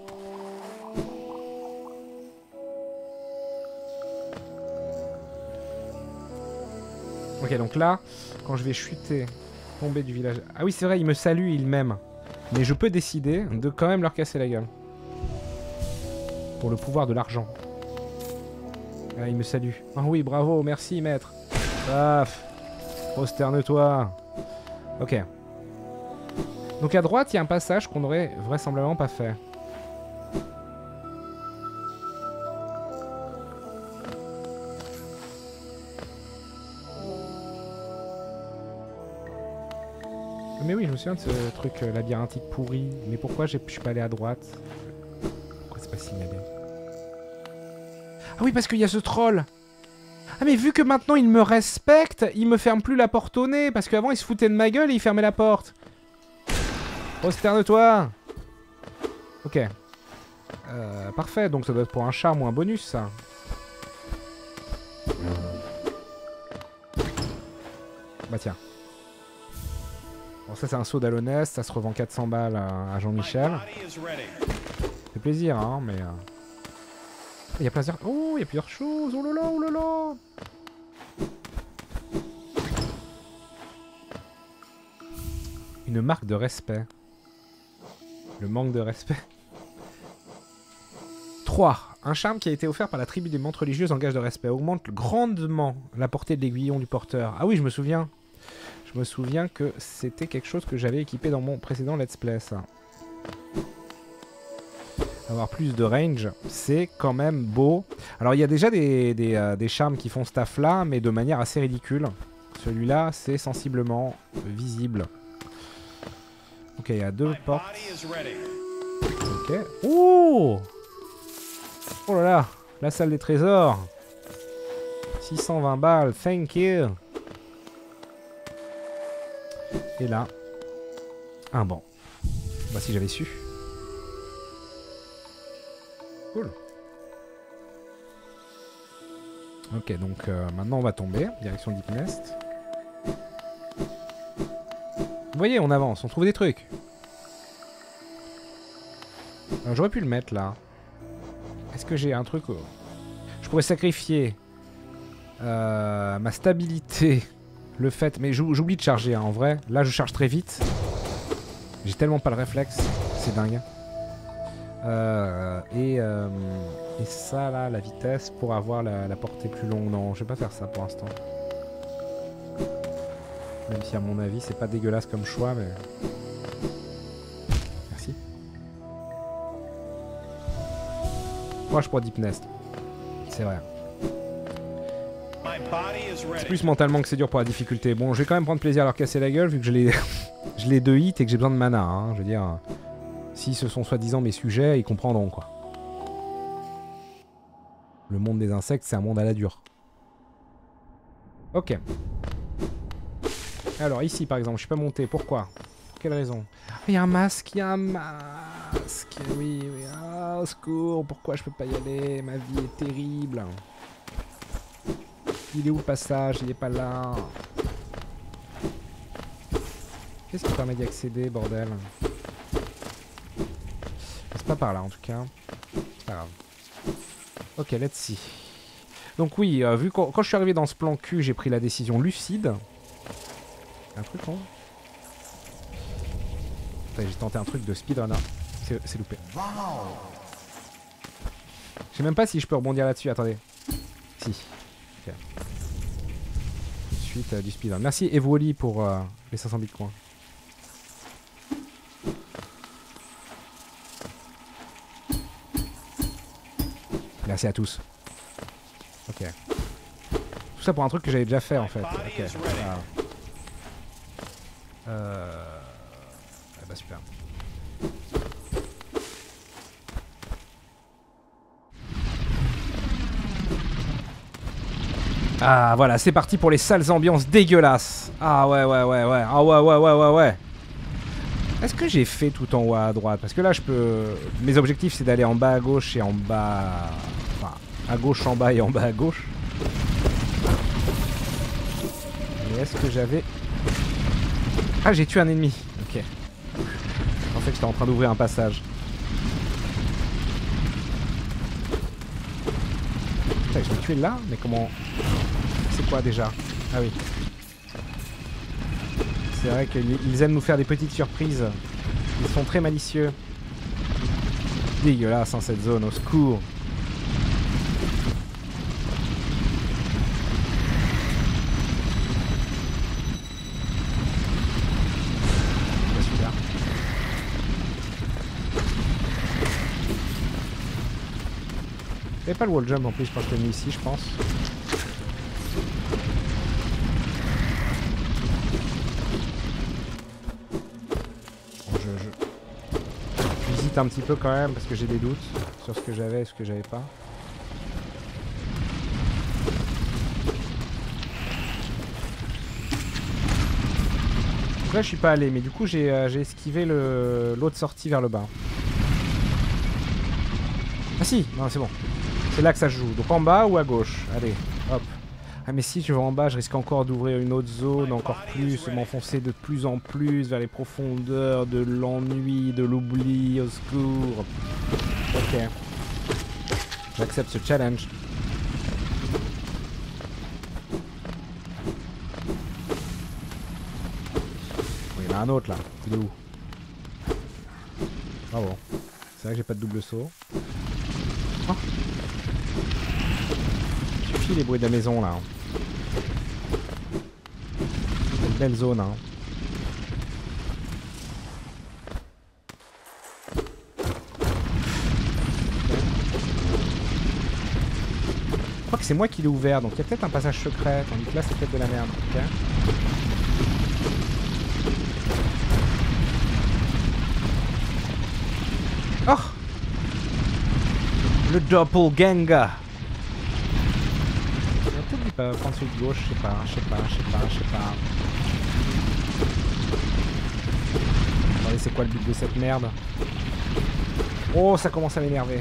Ok, donc là, quand je vais chuter, tomber du village... Ah oui, c'est vrai, ils me saluent, ils m'aiment. Mais je peux décider de quand même leur casser la gueule. Pour le pouvoir de l'argent. Ah, ils me saluent. Ah oui, bravo, merci, maître. Paf. Prosterne-toi. Ok. Donc à droite, il y a un passage qu'on aurait vraisemblablement pas fait. Mais oui, je me souviens de ce truc labyrinthique pourri. Mais pourquoi je suis pas allé à droite? Pourquoi c'est pas signalé? Ah oui, parce qu'il y a ce troll. Ah mais vu que maintenant il me respecte, il me ferme plus la porte au nez. Parce qu'avant il se foutait de ma gueule et il fermait la porte. Prosterne-toi. Ok. Parfait, donc ça doit être pour un charme ou un bonus ça. Bah tiens. Bon ça c'est un saut d'Alonès, ça se revend 400 balles à Jean-Michel. Ça fait plaisir hein, mais... Il y a plusieurs... Oh, il y a plusieurs choses. Oh là là, oh là là. Une marque de respect. Le manque de respect. 3. Un charme qui a été offert par la tribu des mantes religieuses en gage de respect augmente grandement la portée de l'aiguillon du porteur. Ah oui, je me souviens. Je me souviens que c'était quelque chose que j'avais équipé dans mon précédent let's play, ça. Avoir plus de range, c'est quand même beau. Alors il y a déjà des charmes qui font ce taf là, mais de manière assez ridicule. Celui-là, c'est sensiblement visible. Ok, il y a 2 portes. Ok. Oh! Oh là là, la salle des trésors. 620 balles, thank you. Et là, un banc. Bah si j'avais su. Cool. Ok, donc maintenant on va tomber, direction Deep Nest. Vous voyez, on avance, on trouve des trucs. J'aurais pu le mettre là. Est-ce que j'ai un truc... Je pourrais sacrifier ma stabilité le fait... Mais j'oublie de charger, hein, en vrai. Là, je charge très vite. J'ai tellement pas le réflexe. C'est dingue. Et ça, là, la vitesse pour avoir la portée plus longue. Non, je vais pas faire ça pour l'instant. Même si, à mon avis, c'est pas dégueulasse comme choix, mais... Merci. Courage pour Deep Nest. C'est vrai. C'est plus mentalement que c'est dur pour la difficulté. Bon, je vais quand même prendre plaisir à leur casser la gueule vu que je les 2 hits et que j'ai besoin de mana. Hein. Je veux dire, si ce sont soi-disant mes sujets, ils comprendront quoi. Le monde des insectes, c'est un monde à la dure. Ok. Alors ici par exemple, je suis pas monté. Pourquoi? Pour quelle raison? Il y a un masque, il y a un masque. Oui, oui. Ah, au secours, pourquoi je peux pas y aller? Ma vie est terrible. Il est où le passage? Il est pas là. Qu'est-ce qui permet d'y accéder, bordel? C'est pas par là en tout cas. C'est pas grave. Ok, let's see. Donc oui, vu quand je suis arrivé dans ce plan cul, j'ai pris la décision lucide. Un truc con. J'ai tenté un truc de speedrunner. C'est loupé. Je sais même pas si je peux rebondir là-dessus. Attendez. Si. Ok. Suite du speedrun. Merci Evoli pour les 500 bitcoins. Merci à tous. Ok. Tout ça pour un truc que j'avais déjà fait en fait. Ok. Bah super. Ah voilà, c'est parti pour les sales ambiances dégueulasses. Ah ouais. Ah ouais. Est-ce que j'ai fait tout en haut à droite? Parce que là je peux... Mes objectifs c'est d'aller en bas à gauche et en bas... Enfin, à gauche en bas et en bas à gauche. Mais est-ce que j'avais... Ah, j'ai tué un ennemi. Ok. En fait j'étais en train d'ouvrir un passage. Putain, je l'ai tué là? Mais comment... C'est quoi déjà? Ah oui. C'est vrai qu'ils aiment nous faire des petites surprises. Ils sont très malicieux. Dégueulasse hein, cette zone, au secours. Ouais, super. Il n'y avait pas le wall jump en plus, je pense que je l'ai mis ici, je pense. Un petit peu quand même parce que j'ai des doutes sur ce que j'avais et ce que j'avais pas. Donc là je suis pas allé mais du coup j'ai esquivé l'autre sortie vers le bas. Ah si, non c'est bon. C'est là que ça se joue. Donc en bas ou à gauche? Allez, hop. Ah mais si je vais en bas, je risque encore d'ouvrir une autre zone, encore plus, m'enfoncer de plus en plus vers les profondeurs de l'ennui, de l'oubli, au secours. Ok. J'accepte ce challenge. Oh, il y en a un autre là. Il est où? Ah bon. C'est vrai que j'ai pas de double saut. Oh. Suffit les bruits de la maison là. Une belle zone hein. Je crois que c'est moi qui l'ai ouvert donc il y a peut-être un passage secret tandis que là c'est peut-être de la merde. Ok. Oh, le doppelganger. Peut-être prendre celui de gauche, je sais pas. Attendez, c'est quoi le but de cette merde? Oh, ça commence à m'énerver.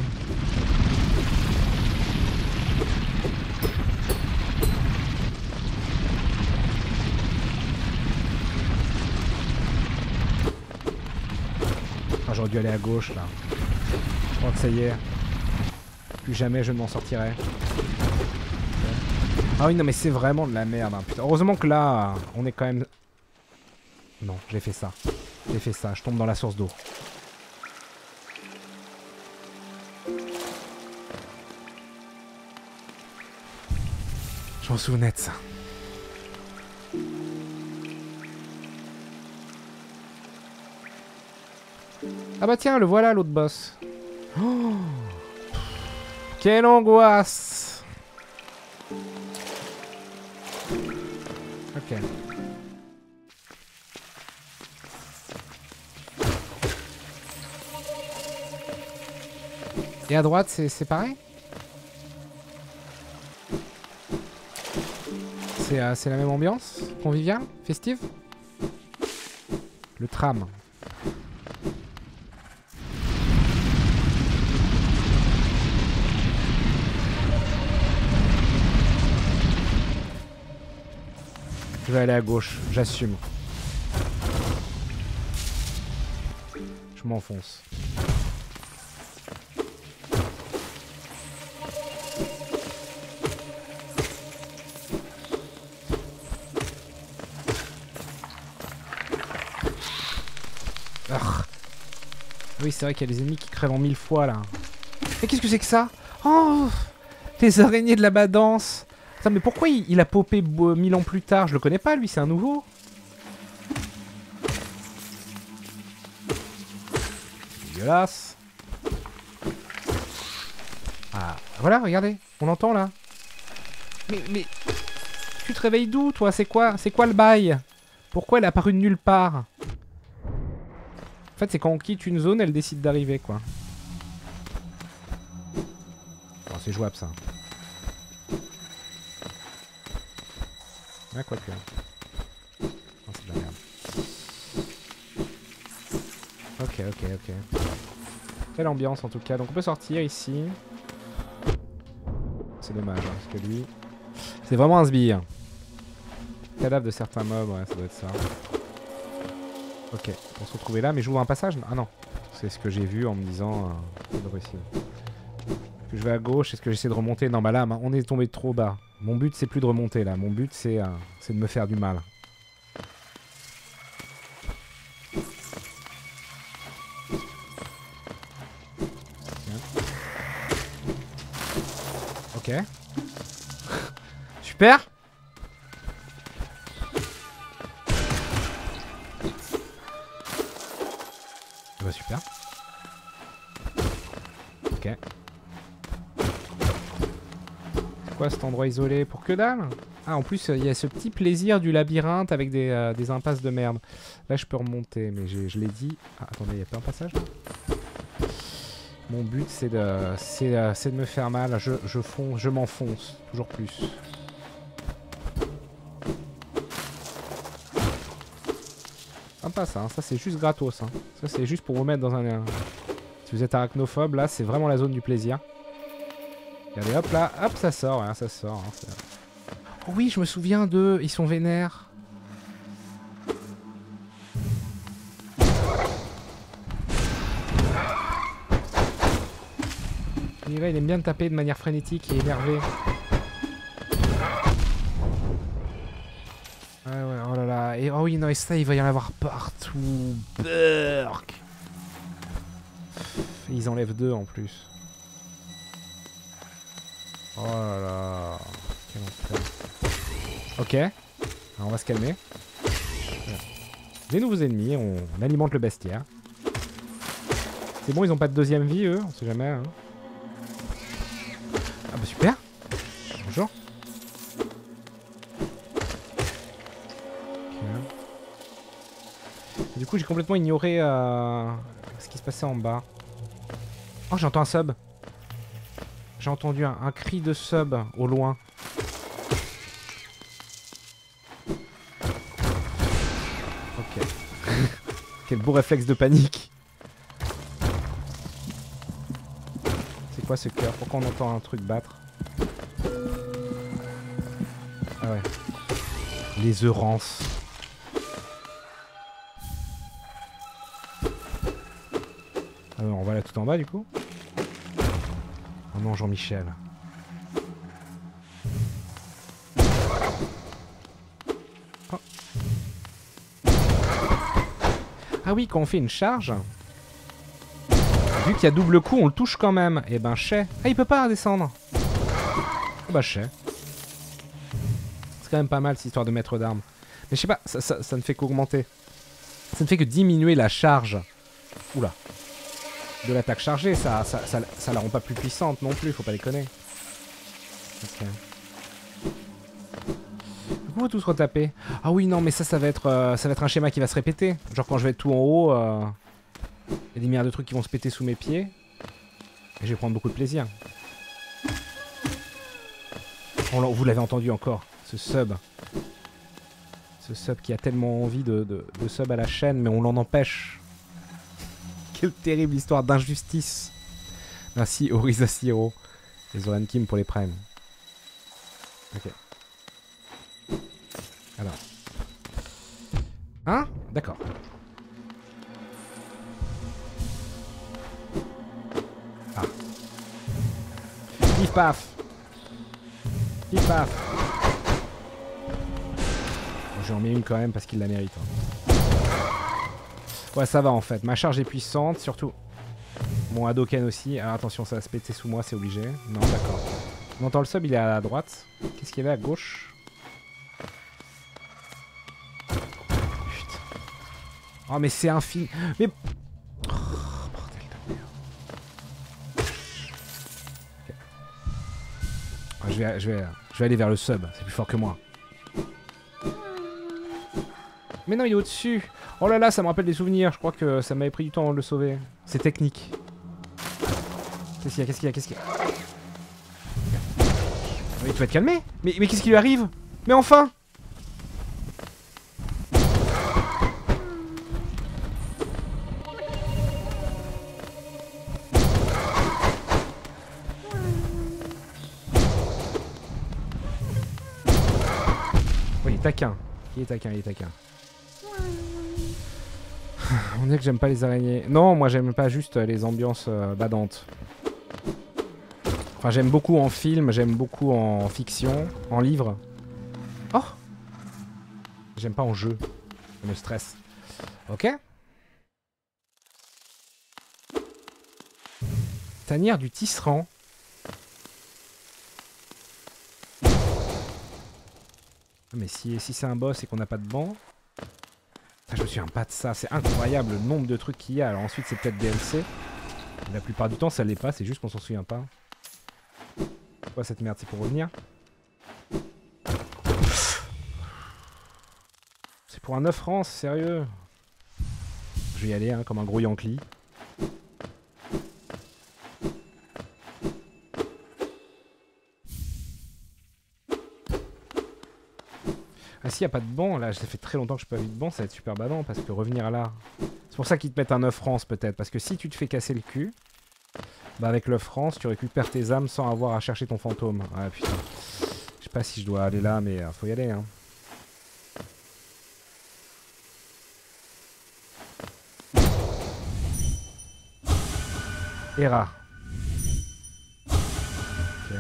Ah, j'aurais dû aller à gauche là. Je crois que ça y est. Plus jamais je ne m'en sortirai. Ah oui, non, mais c'est vraiment de la merde. Hein. Putain, heureusement que là, on est quand même... Non, j'ai fait ça. J'ai fait ça. Je tombe dans la source d'eau. Je m'en souvenais de ça. Ah bah tiens, le voilà l'autre boss. Oh, quelle angoisse. Ok. Et à droite, c'est pareil? C'est la même ambiance? Conviviale? Festive? Le tram. Je vais aller à gauche, j'assume. Je m'enfonce. Oui, c'est vrai qu'il y a des ennemis qui crèvent en 1000 fois là. Mais qu'est-ce que c'est que ça? Oh, les araignées de la badance. Putain, mais pourquoi il a popé 1000 ans plus tard? Je le connais pas lui, c'est un nouveau. Dégueulasse. Ah, voilà, regardez, on l'entend là. Mais tu te réveilles d'où toi? C'est quoi le bail? Pourquoi elle est apparue de nulle part? En fait, c'est quand on quitte une zone, elle décide d'arriver, quoi. Oh, c'est jouable, ça. Ah, quoique. Non, c'est de la merde. Ok. Quelle ambiance, en tout cas. Donc, on peut sortir ici. C'est dommage, hein, parce que lui... C'est vraiment un sbire. Cadavre de certains mobs, ouais, ça doit être ça. Ok, on se retrouver là, mais j'ouvre un passage? Ah non, c'est ce que j'ai vu en me disant... c'est pas possible. Je vais à gauche, est-ce que j'essaie de remonter? Non, bah là, on est tombé trop bas. Mon but, c'est plus de remonter, là. Mon but, c'est de me faire du mal. Ok. Super. Bah super. Ok. C'est quoi cet endroit isolé? Pour que dalle? Ah, en plus, il y a ce petit plaisir du labyrinthe avec des impasses de merde. Là, je peux remonter, mais je l'ai dit. Ah, attendez, il n'y a pas un passage là? Mon but, c'est de me faire mal. Je m'enfonce. Toujours plus. Sympa ça, hein. Ça c'est juste gratos. Hein. Ça c'est juste pour vous mettre dans un... Si vous êtes arachnophobe, là c'est vraiment la zone du plaisir. Regardez, hop là, hop ça sort, hein, ça sort. Hein, oh oui, je me souviens d'eux, ils sont vénères. Et là il aime bien taper de manière frénétique et énervé. Ouais, oh là là. Et oh oui, non, et ça, il va y en avoir partout. Burk. Ils enlèvent 2 en plus. Oh là là. Quel enfer. Ok. Alors, on va se calmer. Des nouveaux ennemis, on alimente le bestiaire. C'est bon, ils ont pas de deuxième vie, eux. On sait jamais. Hein. Ah bah super. Bonjour. Du coup, j'ai complètement ignoré ce qui se passait en bas. Oh, j'entends un sub. J'ai entendu un cri de sub au loin. Ok. Quel beau réflexe de panique. C'est quoi ce cœur? Pourquoi on entend un truc battre? Ah ouais. Les eurances. Alors, on va là tout en bas du coup. Oh non, Jean-Michel. Ah oui, quand on fait une charge, vu qu'il y a double coup, on le touche quand même. Et ben, chais. Ah, il peut pas redescendre. Oh, bah, chais. C'est quand même pas mal cette histoire de maître d'armes. Mais je sais pas, ça ne fait qu'augmenter. Ça ne fait que diminuer la charge. Oula. De l'attaque chargée, ça la rend pas plus puissante non plus, faut pas déconner. Ok. Du coup, faut tous retaper. Ah oui, non, mais ça va être un schéma qui va se répéter. Genre quand je vais être tout en haut, il y a des milliards de trucs qui vont se péter sous mes pieds. Et je vais prendre beaucoup de plaisir. Oh, vous l'avez entendu encore, ce sub. Ce sub qui a tellement envie de sub à la chaîne, mais on l'en empêche. Quelle terrible histoire d'injustice. Merci Oriza Siro et Zoran Kim pour les primes. Ok. Alors. Hein? D'accord. Ah. Pif paf. Pif paf. Bon, j'en mets une quand même parce qu'il la mérite. Hein. Ouais, ça va en fait. Ma charge est puissante, surtout. Mon Hadoken aussi. Alors attention, ça va se péter sous moi, c'est obligé. Non, d'accord. On entend le sub, il est à la droite. Qu'est-ce qu'il y avait à gauche? Putain. Oh, mais c'est infini. Mais. Oh, bordel de merde. Okay. Oh, je vais aller vers le sub. C'est plus fort que moi. Mais non, il est au-dessus. Oh là là, ça me rappelle des souvenirs. Je crois que ça m'avait pris du temps de le sauver. C'est technique. Qu'est-ce qu'il y a? Qu'est-ce qu'il y a? Qu'est-ce qu'il y a? Mais tu vas te calmer? Mais qu'est-ce qui lui arrive? Mais enfin! Oui, il est taquin. Il est taquin, il est taquin. On dirait que j'aime pas les araignées. Non, moi j'aime pas juste les ambiances badantes. Enfin, j'aime beaucoup en film, j'aime beaucoup en fiction, en livre. Oh! J'aime pas en jeu. Ça me stresse. Ok? Tanière du tisserand. Mais si c'est un boss et qu'on n'a pas de banc... Je me souviens pas de ça, c'est incroyable le nombre de trucs qu'il y a. Alors ensuite c'est peut-être DLC. La plupart du temps ça l'est pas, c'est juste qu'on s'en souvient pas. C'est quoi cette merde? C'est pour revenir? C'est pour un 9 francs, sérieux? Je vais y aller hein, comme un gros Yankee. Ah si, y a pas de banc, là, ça fait très longtemps que je peux pas vu de banc, ça va être super badant, parce que revenir là... C'est pour ça qu'ils te mettent un 9 francs peut-être, parce que si tu te fais casser le cul, bah avec le France, tu récupères tes âmes sans avoir à chercher ton fantôme. Ah putain. Je sais pas si je dois aller là, mais faut y aller, hein. Hera. Ok.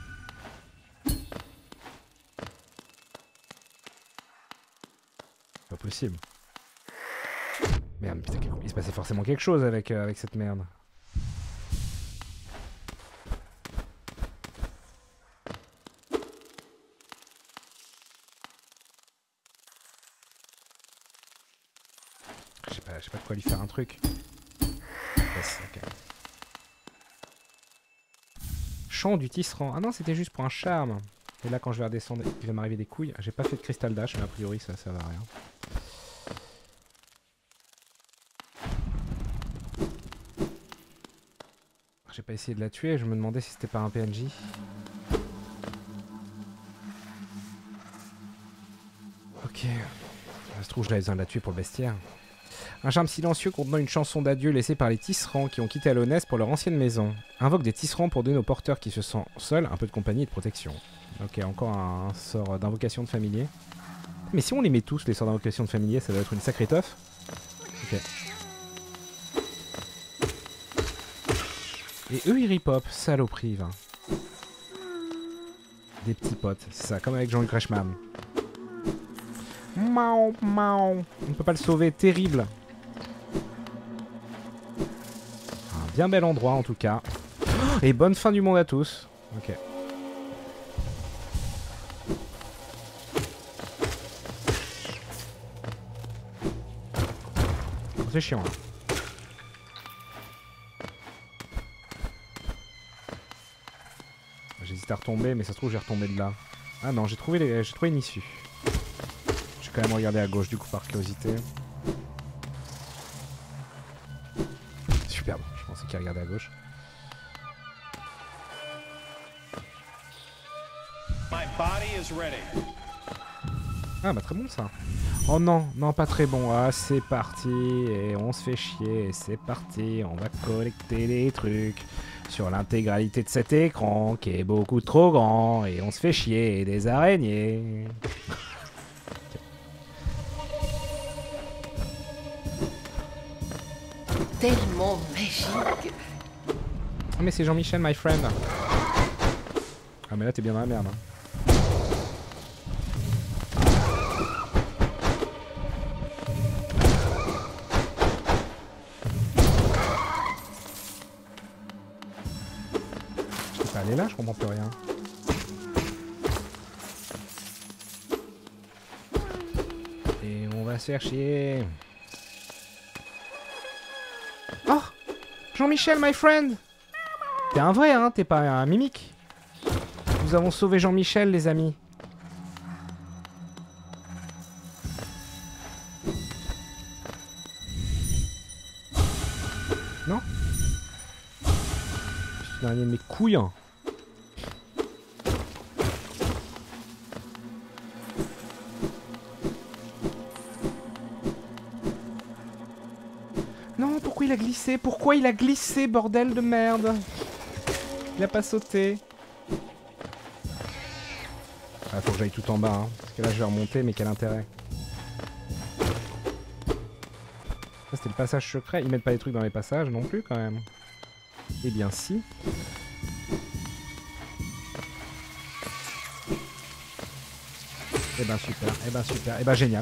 Pas possible. Merde, putain, il se passait forcément quelque chose avec cette merde. Je sais pas de quoi lui faire un truc. Yes, ok. Chant du tisserand. Ah non, c'était juste pour un charme. Et là, quand je vais redescendre, il va m'arriver des couilles. J'ai pas fait de cristal dash, mais a priori, ça va à rien. J'ai pas essayé de la tuer, je me demandais si c'était pas un PNJ. Ok. Ça se trouve, j'avais besoin de la tuer pour le bestiaire. Un charme silencieux contenant une chanson d'adieu laissée par les tisserands qui ont quitté Alonès pour leur ancienne maison. Invoque des tisserands pour donner aux porteurs qui se sentent seuls un peu de compagnie et de protection. Ok, encore un sort d'invocation de familier. Mais si on les met tous, les sorts d'invocation de familier, ça doit être une sacrée toffe. Ok. Et eux ils ripop, saloperie, va. Des petits potes, c'est ça, comme avec Jean-Luc Reichmann. Mao, mao. On ne peut pas le sauver, terrible. bien bel endroit en tout cas. Et bonne fin du monde à tous. Ok. C'est chiant là. J'hésite à retomber, mais ça se trouve j'ai retombé de là. Ah non, j'ai trouvé une issue. Je vais quand même regarder à gauche du coup par curiosité. Superbe, je pensais qu'il regardait à gauche. Ah bah très bon ça. Oh non, non pas très bon. Ah c'est parti et on se fait chier. C'est parti, on va collecter des trucs sur l'intégralité de cet écran qui est beaucoup trop grand et on se fait chier des araignées. Tellement magique. Ah mais c'est Jean-Michel, my friend. Ah mais là t'es bien dans la merde. Hein. Elle est là, je comprends plus rien. Et on va se faire chier. Oh, Jean-Michel, my friend. T'es un vrai, hein, t'es pas un mimique. Nous avons sauvé Jean-Michel, les amis. Non? Je suis dernier de mes couilles. Non, pourquoi il a glissé? Pourquoi il a glissé, bordel de merde? Il a pas sauté. Ah, faut que j'aille tout en bas, hein. Parce que là, je vais remonter, mais quel intérêt? Ça, c'était le passage secret. Ils mettent pas les trucs dans les passages non plus, quand même. Eh bien, si. Eh ben, super. Eh ben, super. Eh ben, génial.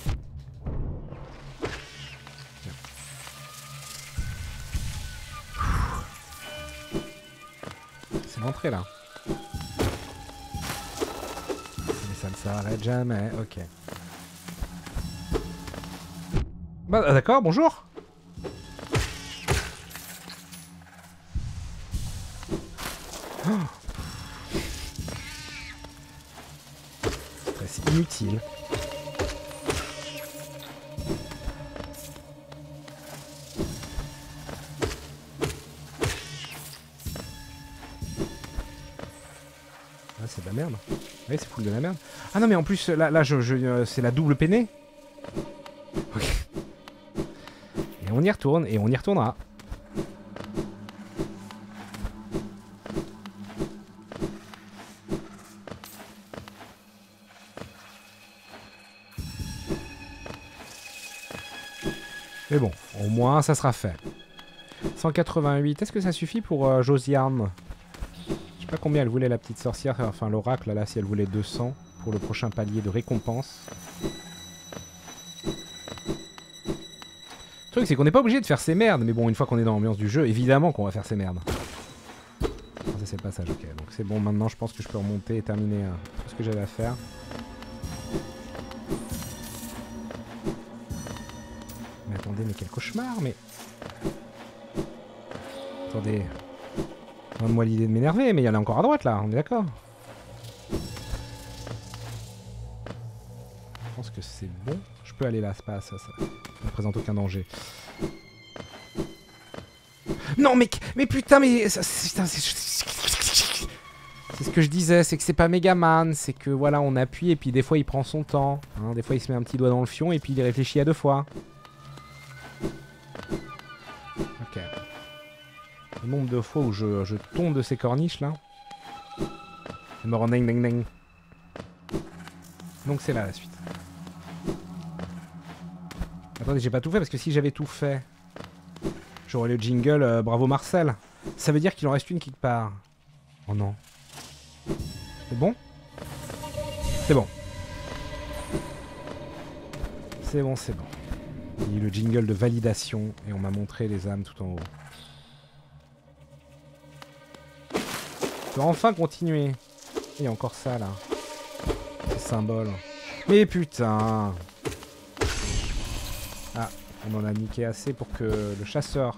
C'est l'entrée, là. Mais ça ne s'arrête jamais. Ok. Bah, d'accord, bonjour. Oh. C'est inutile. Ah, c'est de la merde. Oui, c'est full de la merde. Ah non, mais en plus, là c'est la double peinée. Ok. Et on y retourne, et on y retournera. Mais bon, au moins ça sera fait. 188, est-ce que ça suffit pour Josiane? Je sais pas combien elle voulait la petite sorcière, enfin l'oracle là, si elle voulait 200 pour le prochain palier de récompense. Le truc c'est qu'on n'est pas obligé de faire ces merdes, mais bon, une fois qu'on est dans l'ambiance du jeu, évidemment qu'on va faire ces merdes. Ah, ça c'est le passage, ok. Donc c'est bon, maintenant je pense que je peux remonter et terminer tout ce que j'avais à faire. Mais attendez, mais quel cauchemar, mais... Attendez... Donne-moi l'idée de m'énerver, mais il y en a encore à droite là, on est d'accord? Je pense que c'est bon. Je peux aller là, c'est pas ça, ça ne présente aucun danger. Non mais putain, mais... C'est ce que je disais, c'est que c'est pas Megaman, c'est que voilà, on appuie et puis des fois il prend son temps. Hein, des fois il se met un petit doigt dans le fion et puis il réfléchit à 2 fois. Ok. Le nombre de fois où je tombe de ces corniches là. Je me rends ding ding ding. Donc c'est là la suite. Attendez, j'ai pas tout fait parce que si j'avais tout fait, j'aurais le jingle bravo Marcel. Ça veut dire qu'il en reste une quelque part. Oh non. C'est bon? C'est bon. C'est bon, c'est bon. Il y a eu le jingle de validation et on m'a montré les âmes tout en haut. Je peux enfin continuer. Il y a encore ça là. Ce symbole. Mais putain. Ah, on en a niqué assez pour que le chasseur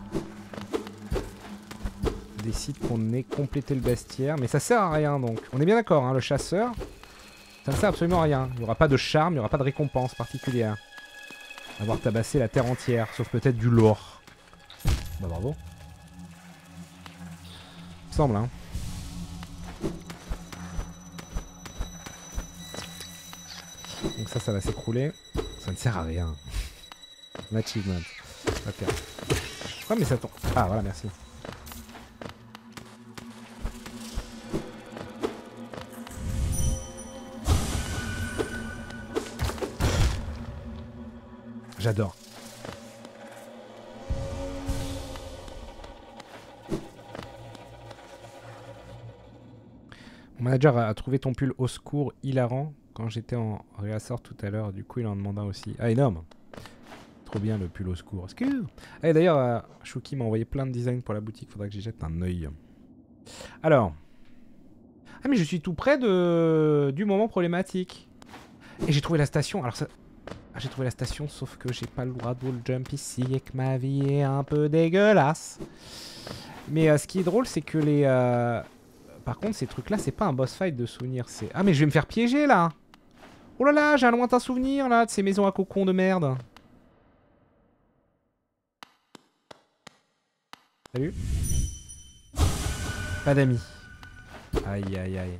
décide qu'on ait complété le bestiaire. Mais ça sert à rien donc. On est bien d'accord, hein, le chasseur, ça ne sert absolument à rien. Il n'y aura pas de charme, il n'y aura pas de récompense particulière. Avoir tabassé la terre entière, sauf peut-être du lore. Bah bravo. Il me semble, hein. Donc ça va s'écrouler. Ça ne sert à rien. Un achievement. Ok. Ouais, mais ça tombe. Ah, voilà, merci. J'adore. Mon manager a trouvé ton pull au secours hilarant quand j'étais en réassort tout à l'heure. Du coup, il en demanda aussi. Ah, énorme. Trop bien le pull au secours. Et d'ailleurs, Shuki m'a envoyé plein de designs pour la boutique. Faudra que j'y jette un œil. Alors. Ah, mais je suis tout près du moment problématique. Et j'ai trouvé la station. Alors ça... Ah, j'ai trouvé la station, sauf que j'ai pas le droit de wall jump ici et que ma vie est un peu dégueulasse. Mais ce qui est drôle, c'est que les... Par contre, ces trucs-là, c'est pas un boss fight de souvenir. C'est... Ah, mais je vais me faire piéger, là. Oh là là, j'ai un lointain souvenir, là, de ces maisons à cocon de merde. Salut. Pas d'amis. Aïe, aïe, aïe.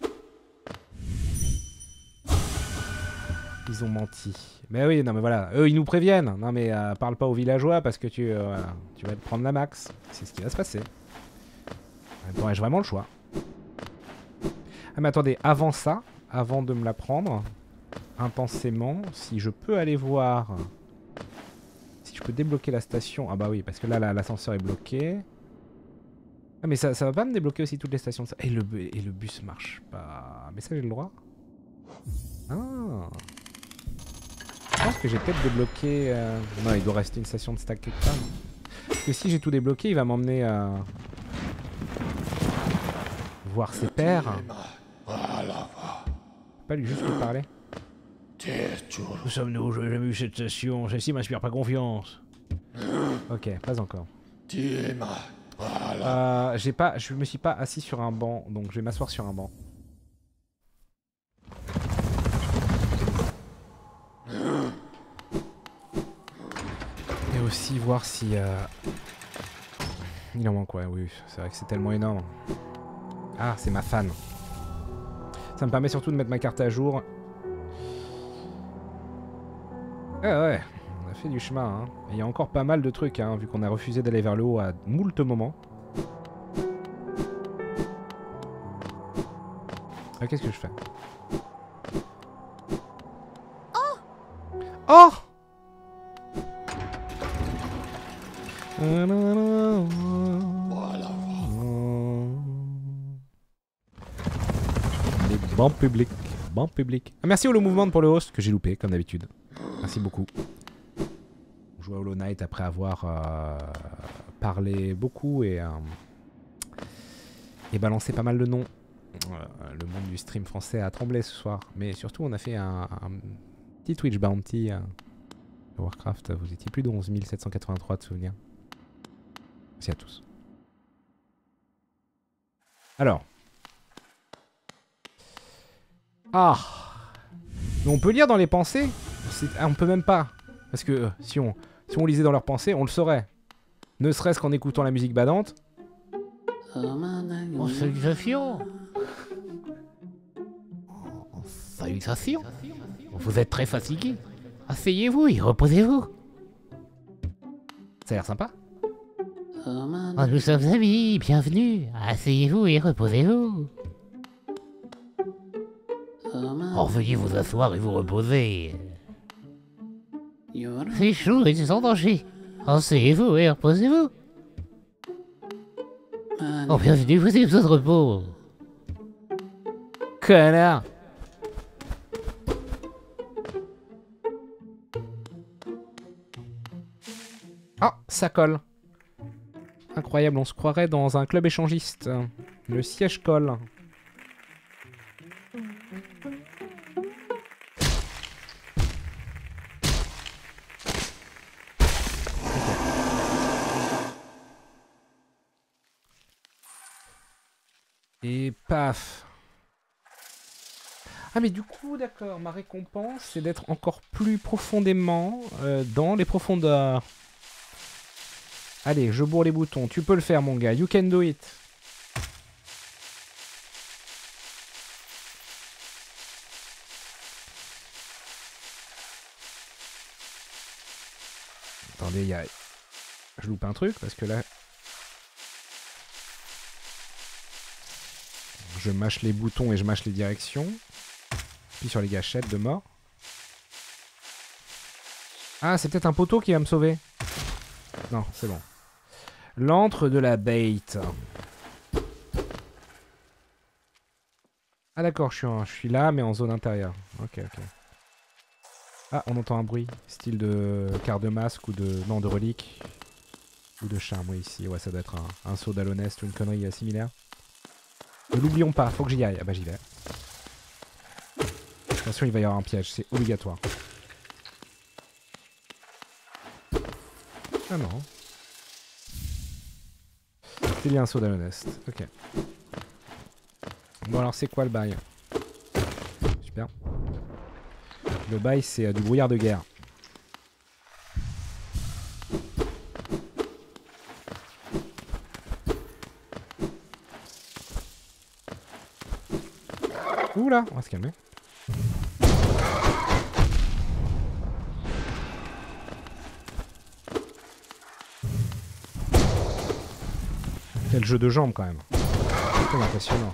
Ils ont menti. Mais oui, non mais voilà, eux ils nous préviennent. Non mais parle pas aux villageois parce que tu vas te prendre la max. C'est ce qui va se passer. T'aurais-je vraiment le choix? Ah mais attendez, avant ça, avant de me la prendre, intensément, si je peux aller voir... Si je peux débloquer la station... Ah bah oui, parce que là l'ascenseur est bloqué. Ah mais ça va pas me débloquer aussi toutes les stations de ça. Et le bus marche pas. Mais ça j'ai le droit. Ah. Je pense que j'ai peut-être débloqué... Non, il doit rester une station de stack quelque part. Parce que si j'ai tout débloqué, il va m'emmener à... voir ses pères. Pas lui juste lui parler. Où sommes-nous? Je n'ai jamais vu cette station. Celle-ci m'inspire pas confiance. Ok, pas encore. Je me suis pas assis sur un banc, donc je vais m'asseoir sur un banc. Et aussi voir si... Il en manque, ouais, oui. C'est vrai que c'est tellement énorme. Ah, c'est ma fan. Ça me permet surtout de mettre ma carte à jour. Ouais, on a fait du chemin, hein. Et il y a encore pas mal de trucs, hein, vu qu'on a refusé d'aller vers le haut à moult moments. Ah, qu'est-ce que je fais? Oh! Oh! Les bancs publics. Bancs publics. Ah, merci Holo Movement pour le host que j'ai loupé, comme d'habitude. Merci beaucoup. On joue à Hollow Knight après avoir parlé beaucoup et balancé pas mal de noms. Le monde du stream français a tremblé ce soir. Mais surtout, on a fait un petit Twitch Bounty à Warcraft. Vous étiez plus de 11 783 de souvenirs. Merci à tous. Alors. Ah. Mais on peut lire dans les pensées. On peut même pas. Parce que si on lisait dans leurs pensées, on le saurait. Ne serait-ce qu'en écoutant la musique badante. En salutations. En salutations. Vous êtes très fatigué. Asseyez-vous et reposez-vous. Ça a l'air sympa. Oh, nous sommes amis, bienvenue. Asseyez-vous et reposez-vous. Oh, veuillez vous asseoir et vous reposer. C'est chaud et c'est sans danger. Asseyez-vous et reposez-vous. Oh, bienvenue, vous avez besoin de repos. Connard. Ah, ça colle. Incroyable, on se croirait dans un club échangiste. Le siège colle. Et paf. Ah mais du coup, d'accord, ma récompense, c'est d'être encore plus profondément dans les profondeurs. Allez, je bourre les boutons. Tu peux le faire, mon gars. You can do it. Attendez, il y a... Je loupe un truc, parce que là... Je mâche les boutons et je mâche les directions. Puis sur les gâchettes de mort. Ah, c'est peut-être un poteau qui va me sauver. Non, c'est bon. L'antre de la bait. Ah d'accord, je suis là, mais en zone intérieure. Ok, ok. Ah, on entend un bruit. Style de quart de masque ou de... Non, de relique. Ou de charme, oui, ici. Ouais, ça doit être un saut d'Alonest ou une connerie similaire. Ne l'oublions pas, faut que j'y aille. Ah bah j'y vais. Attention, il va y avoir un piège, c'est obligatoire. Ah non. C'est bien un saut d'Alonest. Ok. Bon alors c'est quoi le bail? Super. Le bail c'est du brouillard de guerre. Oula, on va se calmer. Quel jeu de jambes quand même. C'est impressionnant.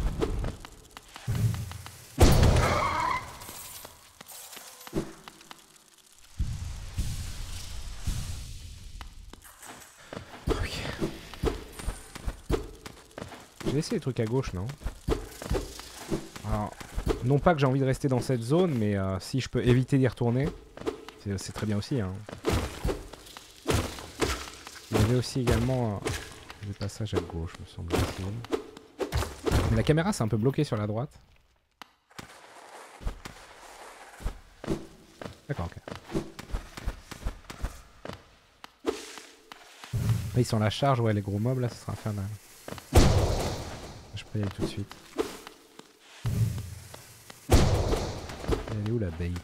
Ok. J'ai laissé les trucs à gauche, non? Alors, non pas que j'ai envie de rester dans cette zone, mais si je peux éviter d'y retourner, c'est très bien aussi. Hein. Il y avait aussi également des passages à gauche, me semble-t-il. Mais la caméra c'est un peu bloqué sur la droite. D'accord, ok. Là, ils sont à la charge, ouais, les gros mobs là, ça sera infernal. Je peux y aller tout de suite. Elle est où la bait?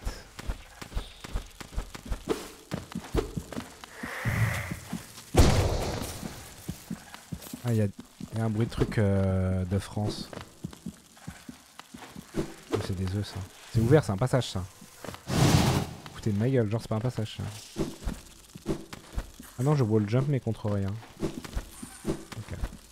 Ah, il y a un bruit de truc de France. Oh, c'est des œufs ça. C'est ouvert, c'est un passage ça. Foutez de ma gueule, genre c'est pas un passage ça. Ah non, je wall jump mais contre rien. Ok.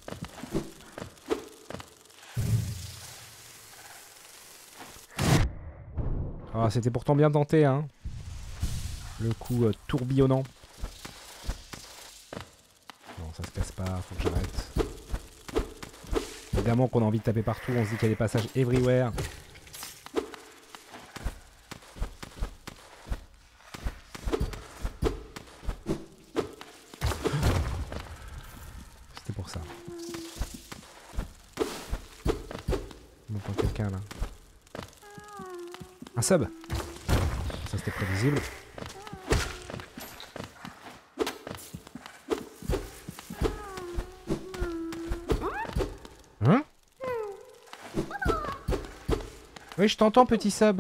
Ah, c'était pourtant bien tenté, hein. Le coup tourbillonnant. Non, ça se casse pas, faut que j'arrête. Évidemment qu'on a envie de taper partout, on se dit qu'il y a des passages everywhere. C'était pour ça. On entend quelqu'un là. Un sub. Ça c'était prévisible. Hein? Oui, je t'entends, petit sub.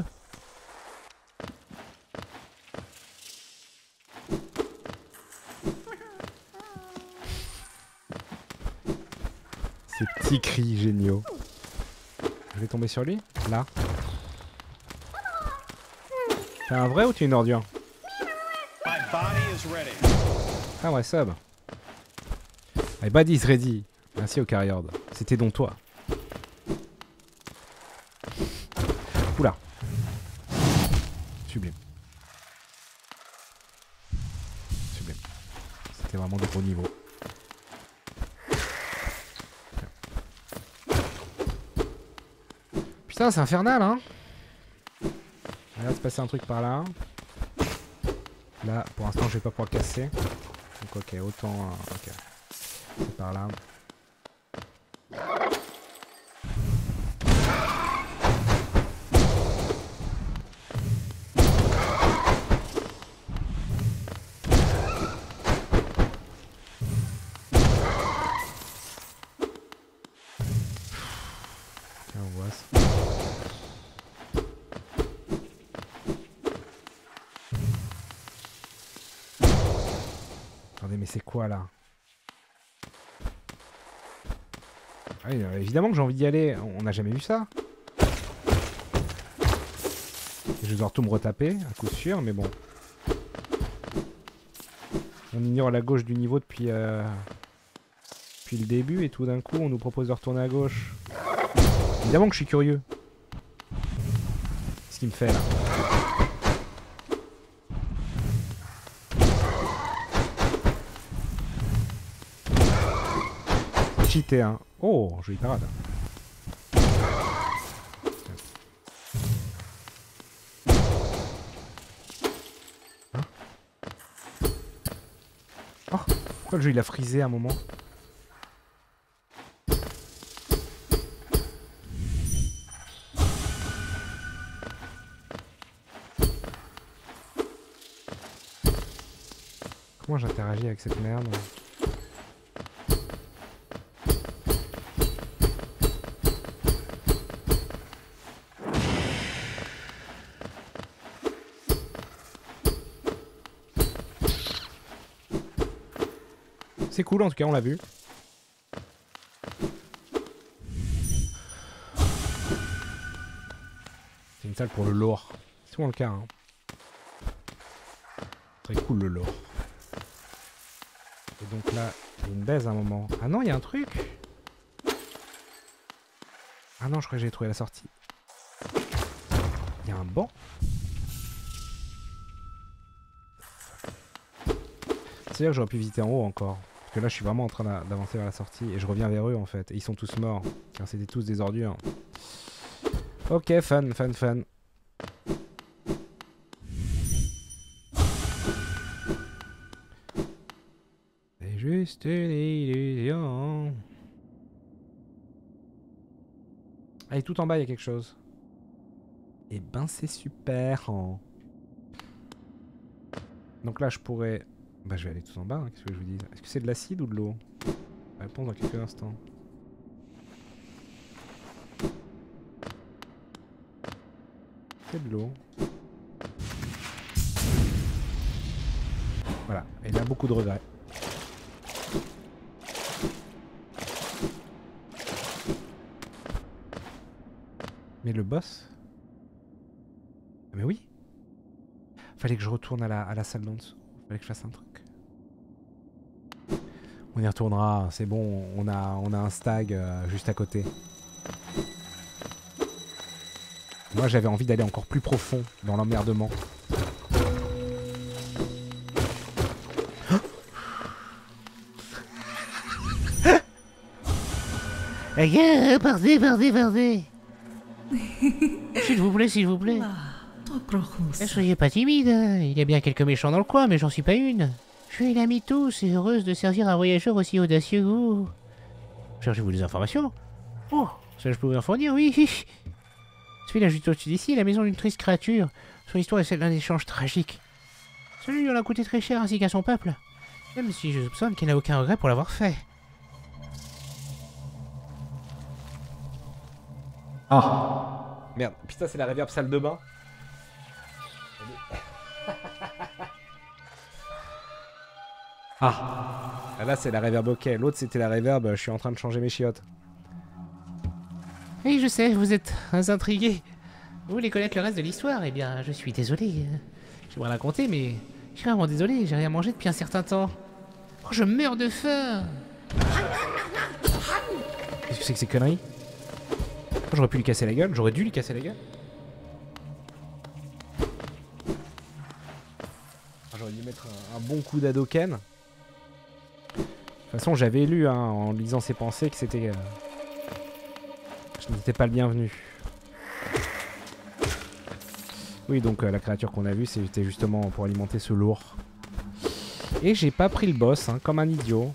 Ces petits cris géniaux. Je vais tomber sur lui? Là. T'es un vrai ou t'es une ordure? Ah ouais, sub. My body is ready. Merci au Cariord. C'était donc toi. Oula. Sublime. Sublime. C'était vraiment de gros niveau. Putain, c'est infernal, hein. Là, il se passait un truc par là. Là, pour l'instant, je vais pas pouvoir casser. Donc, ok, autant... ok. C'est par là. Attendez, mais c'est quoi là? Ah oui, évidemment que j'ai envie d'y aller. On n'a jamais vu ça. Je vais devoir tout me retaper, à coup sûr, mais bon. On ignore la gauche du niveau depuis le début et tout d'un coup on nous propose de retourner à gauche. Évidemment que je suis curieux. Qu'est-ce qu'il me fait là? Cheaté hein. Oh, jolie parade. Hein? Oh, pourquoi le jeu il a frisé à un moment? Comment j'interagis avec cette merde? C'est cool en tout cas, on l'a vu. C'est une salle pour le lore. C'est souvent le cas. Hein. Très cool le lore. Et donc là, il y a une baise à un moment. Ah non, il y a un truc. Ah non, je crois que j'ai trouvé la sortie. Il y a un banc. C'est-à-dire que j'aurais pu visiter en haut encore. Parce que là, je suis vraiment en train d'avancer vers la sortie. Et je reviens vers eux en fait. Et ils sont tous morts. Car c'était tous des ordures. Ok, fun, fun, fun. C'est juste une illusion. Allez, tout en bas, il y a quelque chose. Et ben, c'est super. Hein. Donc là, je pourrais... Bah, je vais aller tout en bas, hein, qu'est-ce que je vous dis? Est-ce que c'est de l'acide ou de l'eau? Réponse dans quelques instants. C'est de l'eau. Voilà, et il a beaucoup de regrets. Mais le boss? Mais oui. Fallait que je retourne à la salle d'en dessous. Fallait que je fasse un truc. On y retournera, c'est bon, on a un stag juste à côté. Moi j'avais envie d'aller encore plus profond dans l'emmerdement. Partez, partez, partez. S'il vous plaît, s'il vous plaît. Ne soyez pas timide, il y a bien quelques méchants dans le coin, mais j'en suis pas une. Je suis une amie de tous et heureuse de servir un voyageur aussi audacieux que vous. Cherchez-vous des informations? Oh, ça je pourrais en fournir, oui. Celui-là juste au-dessus d'ici, la maison d'une triste créature. Son histoire est celle d'un échange tragique. Celui-là lui en a coûté très cher ainsi qu'à son peuple. Même si je soupçonne qu'il n'a aucun regret pour l'avoir fait. Ah merde, putain c'est la reverb salle de bain. Ah là c'est la reverb ok, l'autre c'était la reverb, je suis en train de changer mes chiottes. Oui, je sais, vous êtes intrigué. Vous voulez connaître le reste de l'histoire? Eh bien, je suis désolé. J'aimerais la raconter, mais je suis vraiment désolé, j'ai rien mangé depuis un certain temps. Oh, je meurs de faim. Qu'est-ce que c'est que ces conneries? Oh, j'aurais pu lui casser la gueule, j'aurais dû lui casser la gueule. Oh, j'aurais dû mettre un bon coup d'Hadoken. De toute façon, j'avais lu hein, en lisant ses pensées que c'était... je n'étais pas le bienvenu. Oui, donc la créature qu'on a vue, c'était justement pour alimenter ce lourd. Et j'ai pas pris le boss, hein, comme un idiot.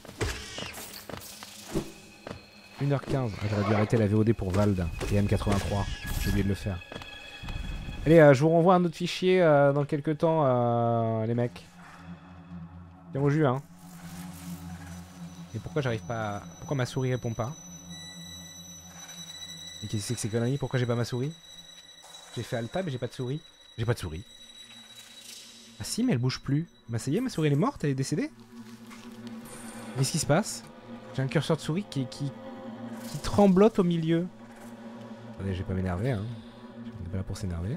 1h15. Ah, j'aurais dû arrêter la VOD pour Vald et M83. J'ai oublié de le faire. Allez, je vous renvoie un autre fichier dans quelques temps, les mecs. Tiens au jus, hein. Et pourquoi j'arrive pas à... Pourquoi ma souris répond pas? Mais qu'est-ce que c'est que ces conneries? Pourquoi j'ai pas ma souris? J'ai fait Alt-Tab et j'ai pas de souris. J'ai pas de souris. Ah si, mais elle bouge plus. Bah ça y est, ma souris elle est morte, elle est décédée. Qu'est-ce qui se passe? J'ai un curseur de souris qui tremblote au milieu. Attendez, je vais pas m'énerver, hein. On est pas là pour s'énerver.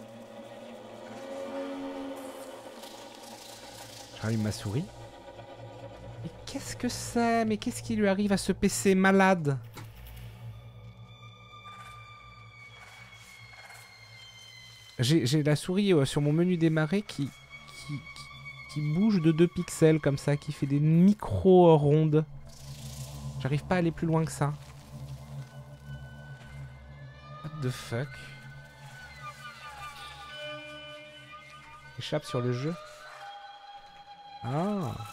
Je rallume ma souris. Mais qu'est-ce que c'est? Mais qu'est-ce qui lui arrive à ce PC malade? J'ai la souris sur mon menu démarrer qui bouge de 2 pixels comme ça, qui fait des micro-rondes. J'arrive pas à aller plus loin que ça. What the fuck? Échappe sur le jeu. Ah.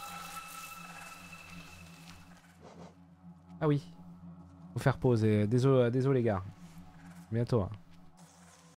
Ah oui. Faut faire pause. Désolé les gars. Bientôt. Hein.